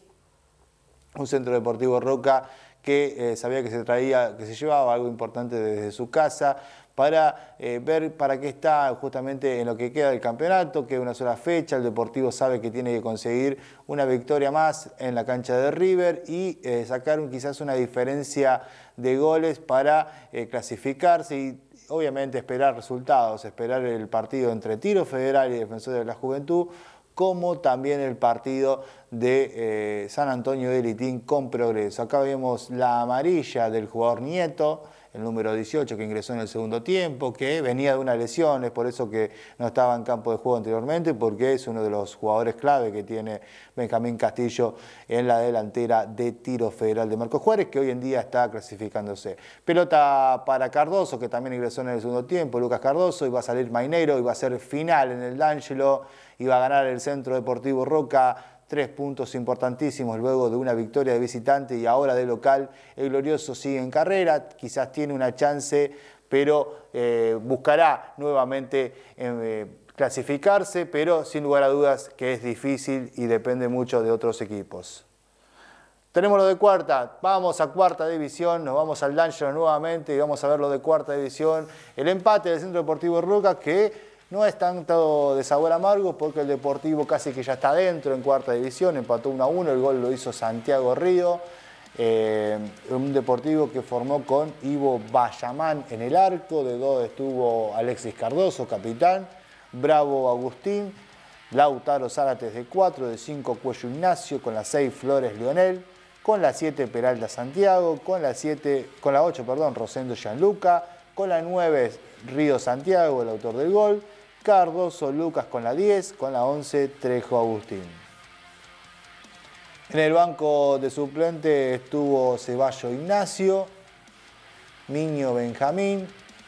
un Centro Deportivo Roca que sabía que se llevaba algo importante desde su casa, para ver para qué está justamente en lo que queda del campeonato, que es una sola fecha, el Deportivo sabe que tiene que conseguir una victoria más en la cancha de River y sacar quizás una diferencia de goles para clasificarse y obviamente esperar resultados, esperar el partido entre Tiro Federal y Defensor de la Juventud, como también el partido de San Antonio de Litín con Progreso. Acá vemos la amarilla del jugador Nieto, el número 18 que ingresó en el segundo tiempo, que venía de una lesión, es por eso que no estaba en campo de juego anteriormente, porque es uno de los jugadores clave que tiene Benjamín Castillo en la delantera de Tiro Federal de Marcos Juárez, que hoy en día está clasificándose. Pelota para Cardoso, que también ingresó en el segundo tiempo, Lucas Cardoso, iba a salir Mainero, iba a ser final en el D'Angelo, iba a ganar el Centro Deportivo Roca, 3 puntos importantísimos luego de una victoria de visitante y ahora de local. El glorioso sigue en carrera, quizás tiene una chance, pero buscará nuevamente clasificarse, pero sin lugar a dudas que es difícil y depende mucho de otros equipos. Tenemos lo de cuarta, vamos a cuarta división, nos vamos al D'Angelo nuevamente y vamos a ver lo de cuarta división. El empate del Centro Deportivo Roca, que no es tanto de sabor amargo porque el Deportivo casi que ya está dentro en cuarta división, empató 1-1, el gol lo hizo Santiago Río. Un Deportivo que formó con Ivo Bayamán en el arco, de 2 estuvo Alexis Cardoso, capitán, Bravo Agustín, Lautaro Zárates de 4, de 5 Cuello Ignacio, con la 6 Flores Leonel, con la 7 Peralta Santiago, con la 8 Rosendo Gianluca, con la 9 Río Santiago, el autor del gol, Cardoso Lucas con la 10, con la 11 Trejo Agustín. En el banco de suplente estuvo Ceballo Ignacio, Miño Benjamín.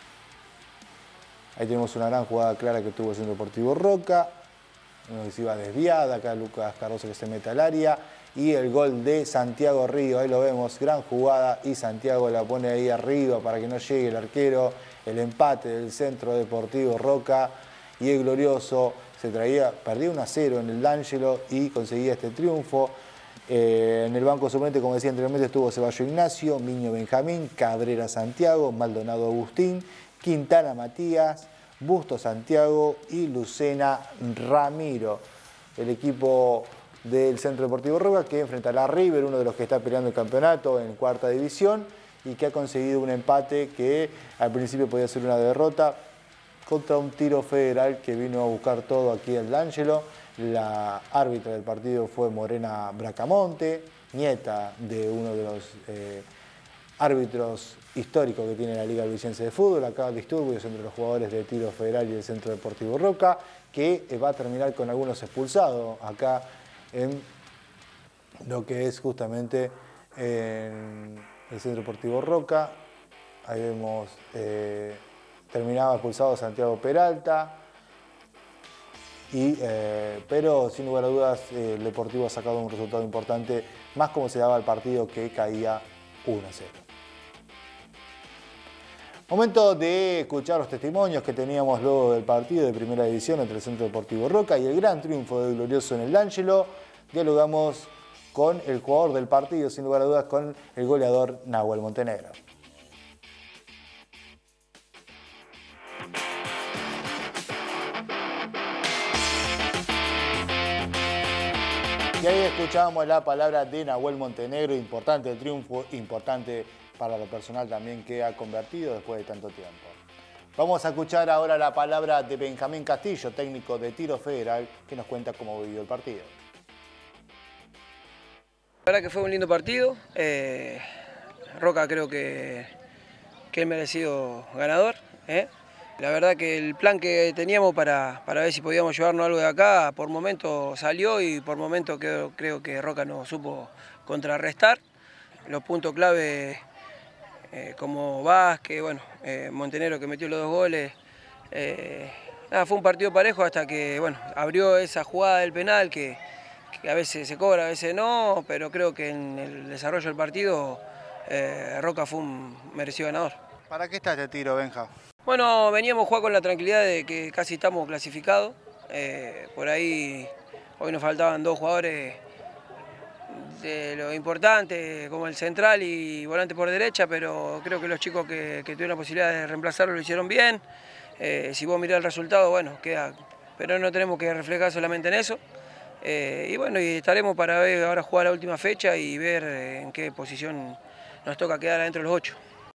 Ahí tenemos una gran jugada clara que tuvo el Centro Deportivo Roca. Uno que se iba desviada, acá Lucas Cardoso que se mete al área. Y el gol de Santiago Río, ahí lo vemos, gran jugada. Y Santiago la pone ahí arriba para que no llegue el arquero. El empate del Centro Deportivo Roca. Y el glorioso perdía 1-0 en el D'Angelo y conseguía este triunfo. En el banco suplente, como decía anteriormente, estuvo Ceballo Ignacio, Miño Benjamín, Cabrera Santiago, Maldonado Agustín, Quintana Matías, Busto Santiago y Lucena Ramiro. El equipo del Centro Deportivo Roca que enfrentará a River, uno de los que está peleando el campeonato en cuarta división y que ha conseguido un empate que al principio podía ser una derrota contra un Tiro Federal que vino a buscar todo aquí al D'Angelo. La árbitra del partido fue Morena Bracamonte, nieta de uno de los árbitros históricos que tiene la Liga Albigense de Fútbol. Acá disturbios entre los jugadores de Tiro Federal y el Centro Deportivo Roca, que va a terminar con algunos expulsados acá en lo que es justamente en el Centro Deportivo Roca. Ahí vemos, terminaba expulsado Santiago Peralta. Pero sin lugar a dudas el Deportivo ha sacado un resultado importante, más como se daba el partido que caía 1-0. Momento de escuchar los testimonios que teníamos luego del partido de primera división entre el Centro Deportivo Roca y el gran triunfo del glorioso en el D'Angelo. Dialogamos con el jugador del partido, sin lugar a dudas, con el goleador Nahuel Montenegro. Y ahí escuchábamos la palabra de Nahuel Montenegro, importante el triunfo, importante para lo personal también que ha convertido después de tanto tiempo. Vamos a escuchar ahora la palabra de Benjamín Castillo, técnico de Tiro Federal, que nos cuenta cómo vivió el partido. La verdad que fue un lindo partido. Roca creo que es merecido ganador. La verdad que el plan que teníamos para ver si podíamos llevarnos algo de acá, por momento salió y por momento creo que Roca nos supo contrarrestar. Los puntos clave como Vázquez, Montenegro que metió los 2 goles. Fue un partido parejo hasta que abrió esa jugada del penal que a veces se cobra, a veces no, pero creo que en el desarrollo del partido Roca fue un merecido ganador. ¿Para qué está este tiro, Benja? Bueno, veníamos a jugar con la tranquilidad de que casi estamos clasificados. Por ahí hoy nos faltaban 2 jugadores de lo importante, como el central y volante por derecha, pero creo que los chicos que tuvieron la posibilidad de reemplazarlo lo hicieron bien. Si vos mirás el resultado, queda, pero no tenemos que reflejar solamente en eso. Y estaremos para ver ahora jugar la última fecha y ver en qué posición nos toca quedar adentro de los 8.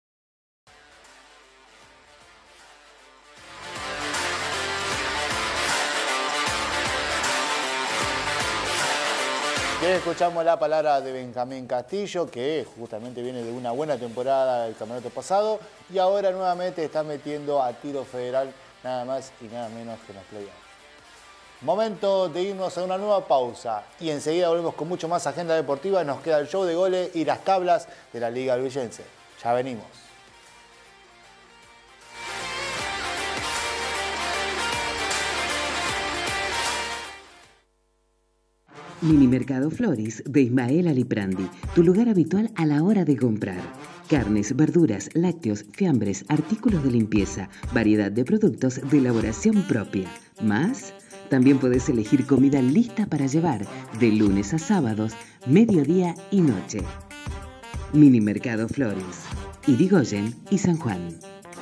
Escuchamos la palabra de Benjamín Castillo, que justamente viene de una buena temporada del campeonato pasado y ahora nuevamente está metiendo a Tiro Federal nada más y nada menos que en los playoffs. Momento de irnos a una nueva pausa y enseguida volvemos con mucho más agenda deportiva. Nos queda el show de goles y las tablas de la Liga Albigense. Ya venimos. Minimercado Flores de Ismael Aliprandi, tu lugar habitual a la hora de comprar. Carnes, verduras, lácteos, fiambres, artículos de limpieza, variedad de productos de elaboración propia. Más, también podés elegir comida lista para llevar de lunes a sábados, mediodía y noche. Mini Mercado Flores, Irigoyen y San Juan.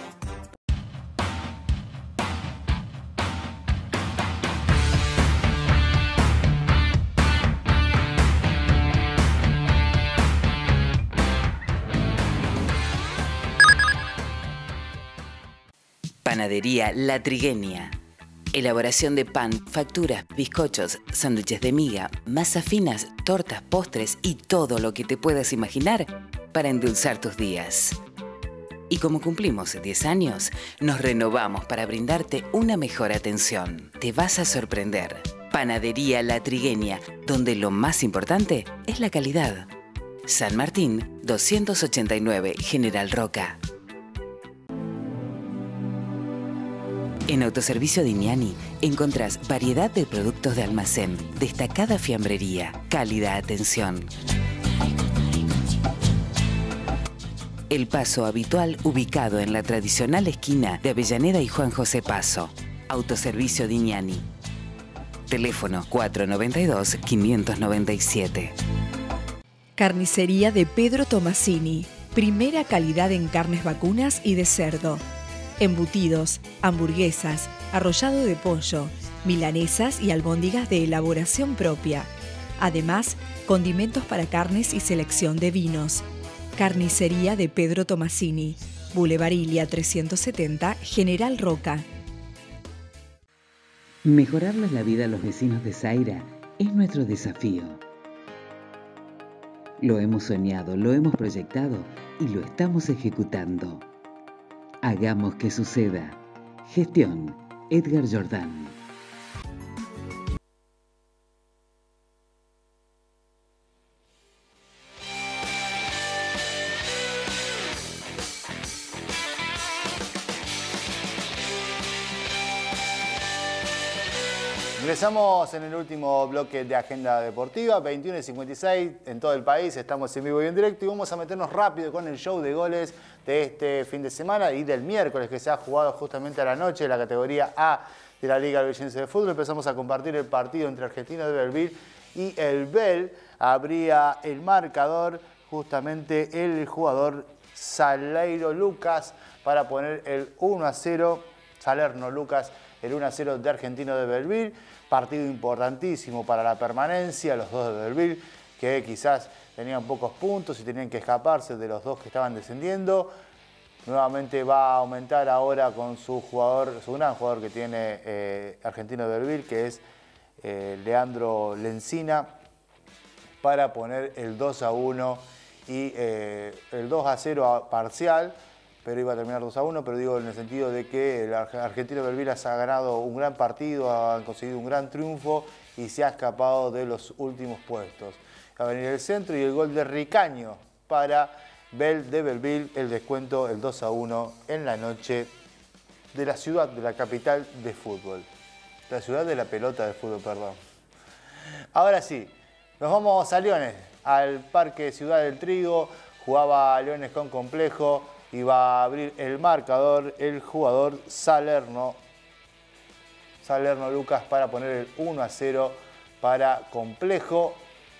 Panadería La Trigueña. Elaboración de pan, facturas, bizcochos, sándwiches de miga, masas finas, tortas, postres y todo lo que te puedas imaginar para endulzar tus días. Y como cumplimos 10 años, nos renovamos para brindarte una mejor atención. Te vas a sorprender. Panadería La Trigueña, donde lo más importante es la calidad. San Martín, 289, General Roca. En Autoservicio Diniani encontrás variedad de productos de almacén, destacada fiambrería, cálida atención. El Paso habitual ubicado en la tradicional esquina de Avellaneda y Juan José Paso. Autoservicio Diniani. Teléfono 492-597. Carnicería de Pedro Tomasini. Primera calidad en carnes vacunas y de cerdo. Embutidos, hamburguesas, arrollado de pollo, milanesas y albóndigas de elaboración propia. Además, condimentos para carnes y selección de vinos. Carnicería de Pedro Tomasini, Boulevard Ilia 370, General Roca. Mejorarles la vida a los vecinos de Zaira es nuestro desafío. Lo hemos soñado, lo hemos proyectado y lo estamos ejecutando. Hagamos que suceda. Gestión Edgar Jordán. Ingresamos en el último bloque de Agenda Deportiva, 21:56 en todo el país, estamos en vivo y en directo y vamos a meternos rápido con el show de goles de este fin de semana y del miércoles que se ha jugado justamente a la noche en la categoría A de la Liga Albigense de Fútbol. Empezamos a compartir el partido entre Argentino de Belleville y el Bell. Abría el marcador justamente el jugador Salerno Lucas para poner el 1-0, Salerno Lucas, el 1-0 de Argentino de Belleville. Partido importantísimo para la permanencia, los dos de Belleville, que quizás tenían pocos puntos y tenían que escaparse de los dos que estaban descendiendo. Nuevamente va a aumentar ahora con su jugador, su gran jugador que tiene Argentino de Belleville, que es Leandro Lencina, para poner el 2-1 y el 2-0 parcial, pero iba a terminar 2-1, pero digo en el sentido de que el Argentino de Belleville ha ganado un gran partido, ha conseguido un gran triunfo y se ha escapado de los últimos puestos. Va a venir el centro y el gol de Ricaño para Bell de Belleville, el descuento, el 2-1 en la noche de la ciudad, de la capital de fútbol. La ciudad de la pelota de fútbol, perdón. Ahora sí, nos vamos a Leones, al Parque Ciudad del Trigo. Jugaba Leones con Complejo. Y va a abrir el marcador el jugador Salerno Lucas para poner el 1-0 para Complejo.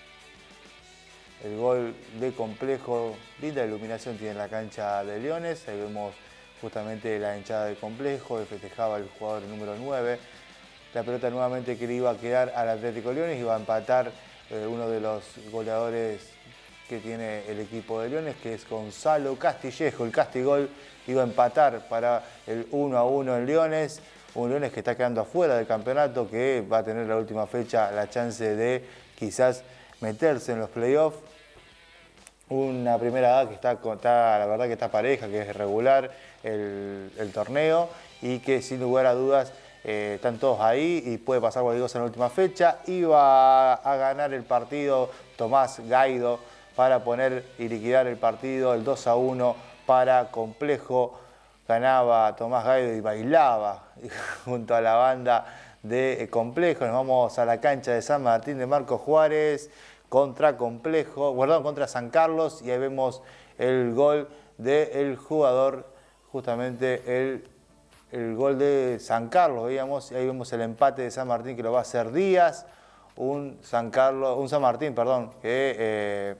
El gol de Complejo, linda iluminación tiene la cancha de Leones. Ahí vemos justamente la hinchada de Complejo, que festejaba el jugador número 9. La pelota nuevamente que le iba a quedar al Atlético Leones, iba a empatar uno de los goleadores que tiene el equipo de Leones, que es Gonzalo Castillejo. El Castigol iba a empatar para el 1-1 en Leones. Un Leones que está quedando afuera del campeonato, que va a tener la última fecha la chance de quizás meterse en los playoffs. Una primera A que está, la verdad que está pareja, que es regular el torneo y que sin lugar a dudas están todos ahí y puede pasar cualquier cosa en la última fecha. Iba a ganar el partido Tomás Gaido para poner y liquidar el partido, el 2-1 para Complejo. Ganaba Tomás Gaido y bailaba junto a la banda de Complejo. Nos vamos a la cancha de San Martín de Marcos Juárez contra Complejo, perdón, contra San Carlos, y ahí vemos el gol del jugador, justamente el gol de San Carlos, veíamos, ahí vemos el empate de San Martín que lo va a hacer Díaz. un San Martín, perdón, que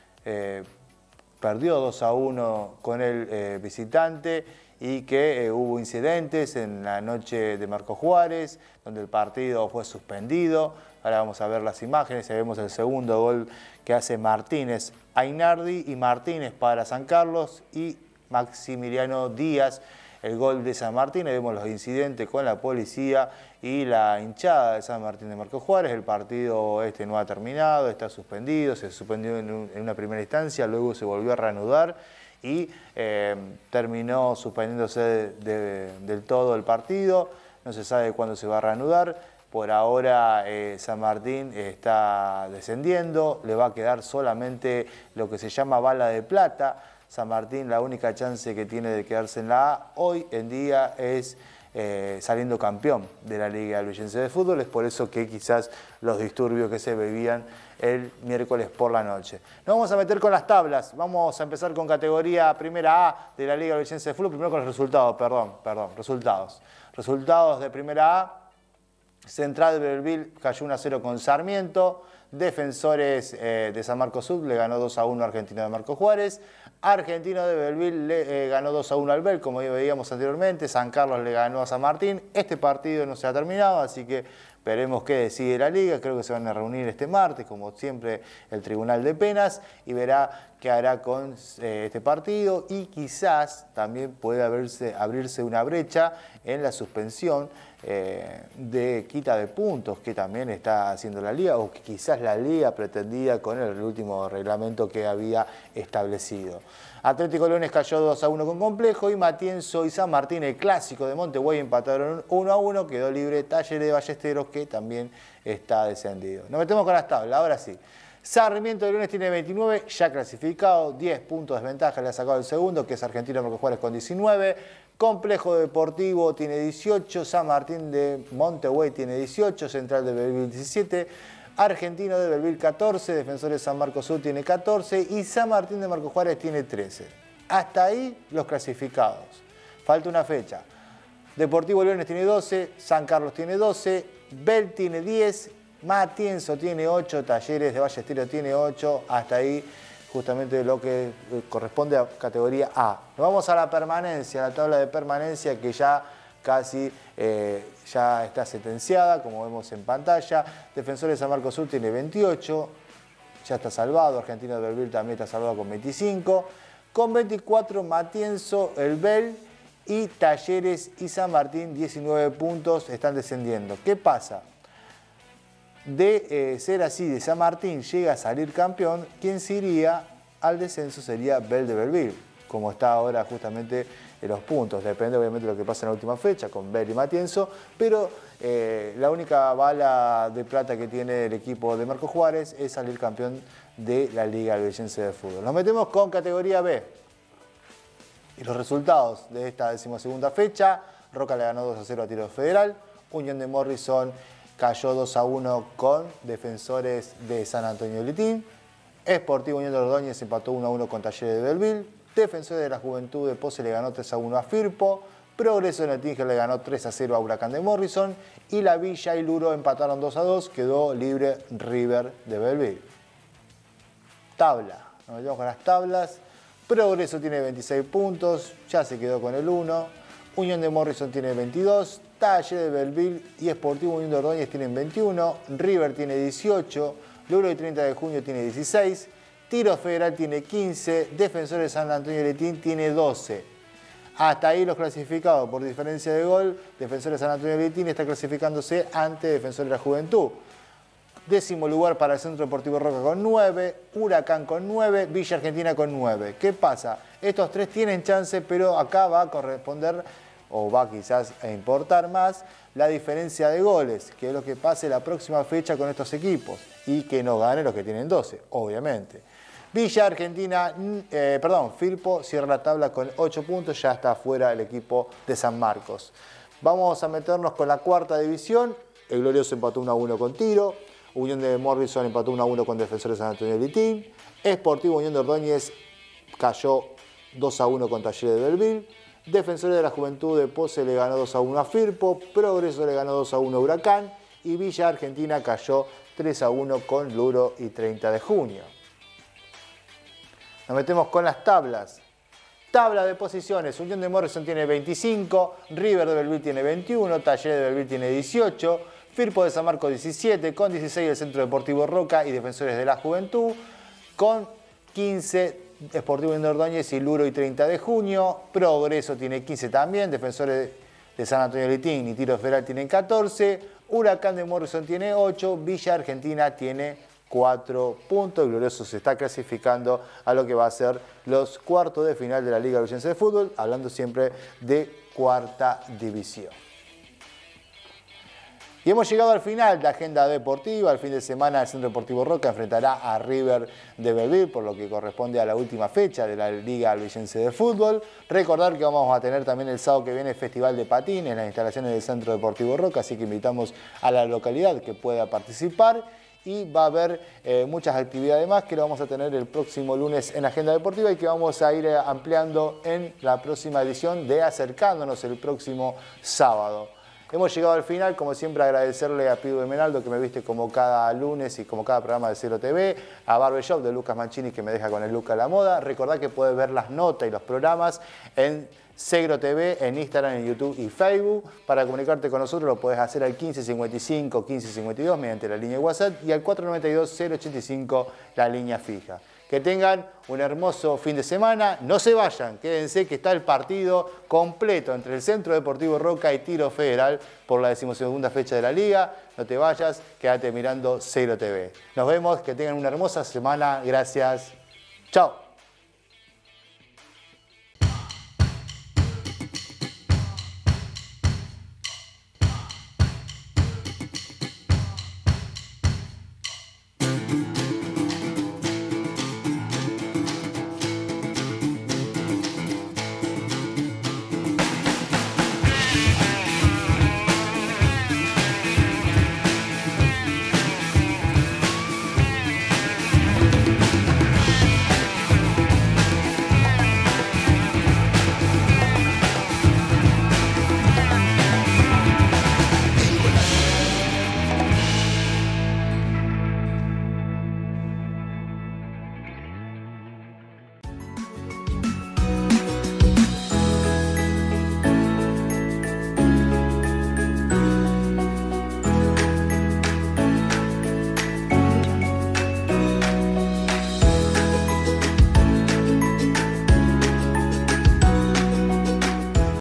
perdió 2-1 con el visitante y que hubo incidentes en la noche de Marcos Juárez, donde el partido fue suspendido. Ahora vamos a ver las imágenes, ahí vemos el segundo gol que hace Martínez Ainardi y Martínez para San Carlos y Maximiliano Díaz, el gol de San Martín. Ahí vemos los incidentes con la policía y la hinchada de San Martín de Marcos Juárez. El partido no ha terminado, está suspendido, se suspendió en una primera instancia, luego se volvió a reanudar y terminó suspendiéndose del todo el partido. No se sabe cuándo se va a reanudar. Por ahora San Martín está descendiendo, le va a quedar solamente lo que se llama bala de plata. San Martín, la única chance que tiene de quedarse en la A hoy en día es saliendo campeón de la Liga Albigense de Fútbol. Es por eso que quizás los disturbios que se vivían el miércoles por la noche. Nos vamos a meter con las tablas. Vamos a empezar con categoría Primera A de la Liga Albigense de Fútbol. Primero con los resultados, resultados. Resultados de Primera A. Central de Belleville cayó 1-0 con Sarmiento. Defensores de San Marcos Sur le ganó 2-1 a Argentino de Marcos Juárez. Argentino de Belleville le ganó 2-1 al Bel, como ya veíamos anteriormente. San Carlos le ganó a San Martín. Este partido no se ha terminado, así que veremos qué decide la Liga. Creo que se van a reunir este martes, como siempre, el Tribunal de Penas, y verá qué hará con este partido. Y quizás también puede abrirse una brecha en la suspensión de quita de puntos que también está haciendo la Liga, o que quizás la Liga pretendía con el último reglamento que había establecido. Atlético Leones cayó 2-1 con Complejo y Matienzo y San Martín, el clásico de Montevideo, empataron 1-1, quedó libre Talleres de Ballesteros, que también está descendido. Nos metemos con las tablas, ahora sí. Sarmiento de Leones tiene 29, ya clasificado, 10 puntos de desventaja, le ha sacado el segundo, que es Argentino de Marcos Juárez con 19. Complejo Deportivo tiene 18, San Martín de Montevideo tiene 18, Central de Belleville 17, Argentino de Belleville 14, Defensores de San Marcos Sur tiene 14 y San Martín de Marcos Juárez tiene 13. Hasta ahí los clasificados. Falta una fecha. Deportivo Leones tiene 12, San Carlos tiene 12, Bell tiene 10, Matienzo tiene 8, Talleres de Ballesteros tiene 8, hasta ahí justamente lo que corresponde a categoría A. Nos vamos a la permanencia, a la tabla de permanencia que ya casi ya está sentenciada, como vemos en pantalla. Defensores de San Marcos Sur tiene 28, ya está salvado. Argentino de Belleville también está salvado con 25. Con 24 Matienzo, el Bell y Talleres y San Martín, 19 puntos, están descendiendo. ¿Qué pasa? De ser así, de San Martín llega a salir campeón, quien se iría al descenso sería Bell de Belleville, como está ahora justamente en los puntos. Depende obviamente de lo que pasa en la última fecha con Bell y Matienzo, pero la única bala de plata que tiene el equipo de Marcos Juárez es salir campeón de la Liga Albigense de Fútbol. Nos metemos con categoría B. Y los resultados de esta 12ª fecha: Roca le ganó 2-0 a Tiro Federal, Unión de Morrison cayó 2-1 con Defensores de San Antonio de Litín, Sportivo Unión de Ordóñez empató 1-1 con Talleres de Belleville, Defensores de la Juventud de Poce le ganó 3-1 a Firpo, Progreso de Netinge le ganó 3-0 a Huracán de Morrison y La Villa y Luro empataron 2-2, quedó libre River de Belleville. Tabla, nos metemos con las tablas. Progreso tiene 26 puntos, ya se quedó con el 1. Unión de Morrison tiene 22. Talleres de Belleville y Sportivo Unión de Ordóñez tienen 21. River tiene 18. Luro y 30 de Junio tiene 16. Tiro Federal tiene 15. Defensores de San Antonio de Letín tiene 12. Hasta ahí los clasificados por diferencia de gol. Defensores de San Antonio de Letín está clasificándose ante Defensores de la Juventud. 10º lugar para el Centro Deportivo Roca con 9, Huracán con 9, Villa Argentina con 9. ¿Qué pasa? Estos tres tienen chance, pero acá va a corresponder, o va quizás a importar más, la diferencia de goles, que es lo que pase la próxima fecha con estos equipos, y que no gane los que tienen 12, obviamente. Villa Argentina, Firpo cierra la tabla con 8 puntos, ya está afuera el equipo de San Marcos. Vamos a meternos con la 4ª división. El Glorioso empató 1-1 con Tiro. Unión de Morrison empató 1-1 con Defensores de San Antonio de Litín. Sportivo Unión de Ordóñez cayó 2-1 con Talleres de Belleville. Defensores de la Juventud de Poce le ganó 2-1 a Firpo. Progreso le ganó 2-1 a Huracán. Y Villa Argentina cayó 3-1 con Luro y 30 de junio. Nos metemos con las tablas. Tabla de posiciones. Unión de Morrison tiene 25, River de Belville tiene 21, Talleres de Belville tiene 18, Firpo de San Marcos 17, con 16 el Centro Deportivo Roca y Defensores de la Juventud, con 15 Sportivo Unión de Ordóñez y Luro y 30 de junio, Progreso tiene 15 también, Defensores de San Antonio Litín y Tiro Federal tienen 14, Huracán de Morrison tiene 8, Villa Argentina tiene 4 puntos. Glorioso se está clasificando a lo que va a ser los cuartos de final de la Liga Luyense de Fútbol, hablando siempre de cuarta división. Y hemos llegado al final de la agenda deportiva. El fin de semana el Centro Deportivo Roca enfrentará a River de Belville, por lo que corresponde a la última fecha de la Liga Luyense de Fútbol. Recordar que vamos a tener también el sábado que viene el Festival de Patines en las instalaciones del Centro Deportivo Roca, así que invitamos a la localidad que pueda participar. Y va a haber muchas actividades más que lo vamos a tener el próximo lunes en la agenda deportiva y que vamos a ir ampliando en la próxima edición de Acercándonos el próximo sábado. Hemos llegado al final, como siempre agradecerle a Pidu Emeraldo que me viste como cada lunes y como cada programa de Cielo TV, a Barbershop de Lucas Mancini que me deja con el look a la moda. Recordad que puedes ver las notas y los programas en Segro TV, en Instagram, en YouTube y Facebook. Para comunicarte con nosotros lo podés hacer al 1555 1552 mediante la línea WhatsApp y al 492 085 la línea fija. Que tengan un hermoso fin de semana. No se vayan, quédense que está el partido completo entre el Centro Deportivo Roca y Tiro Federal por la 12ª fecha de la Liga. No te vayas, quédate mirando Segro TV. Nos vemos, que tengan una hermosa semana. Gracias. Chao.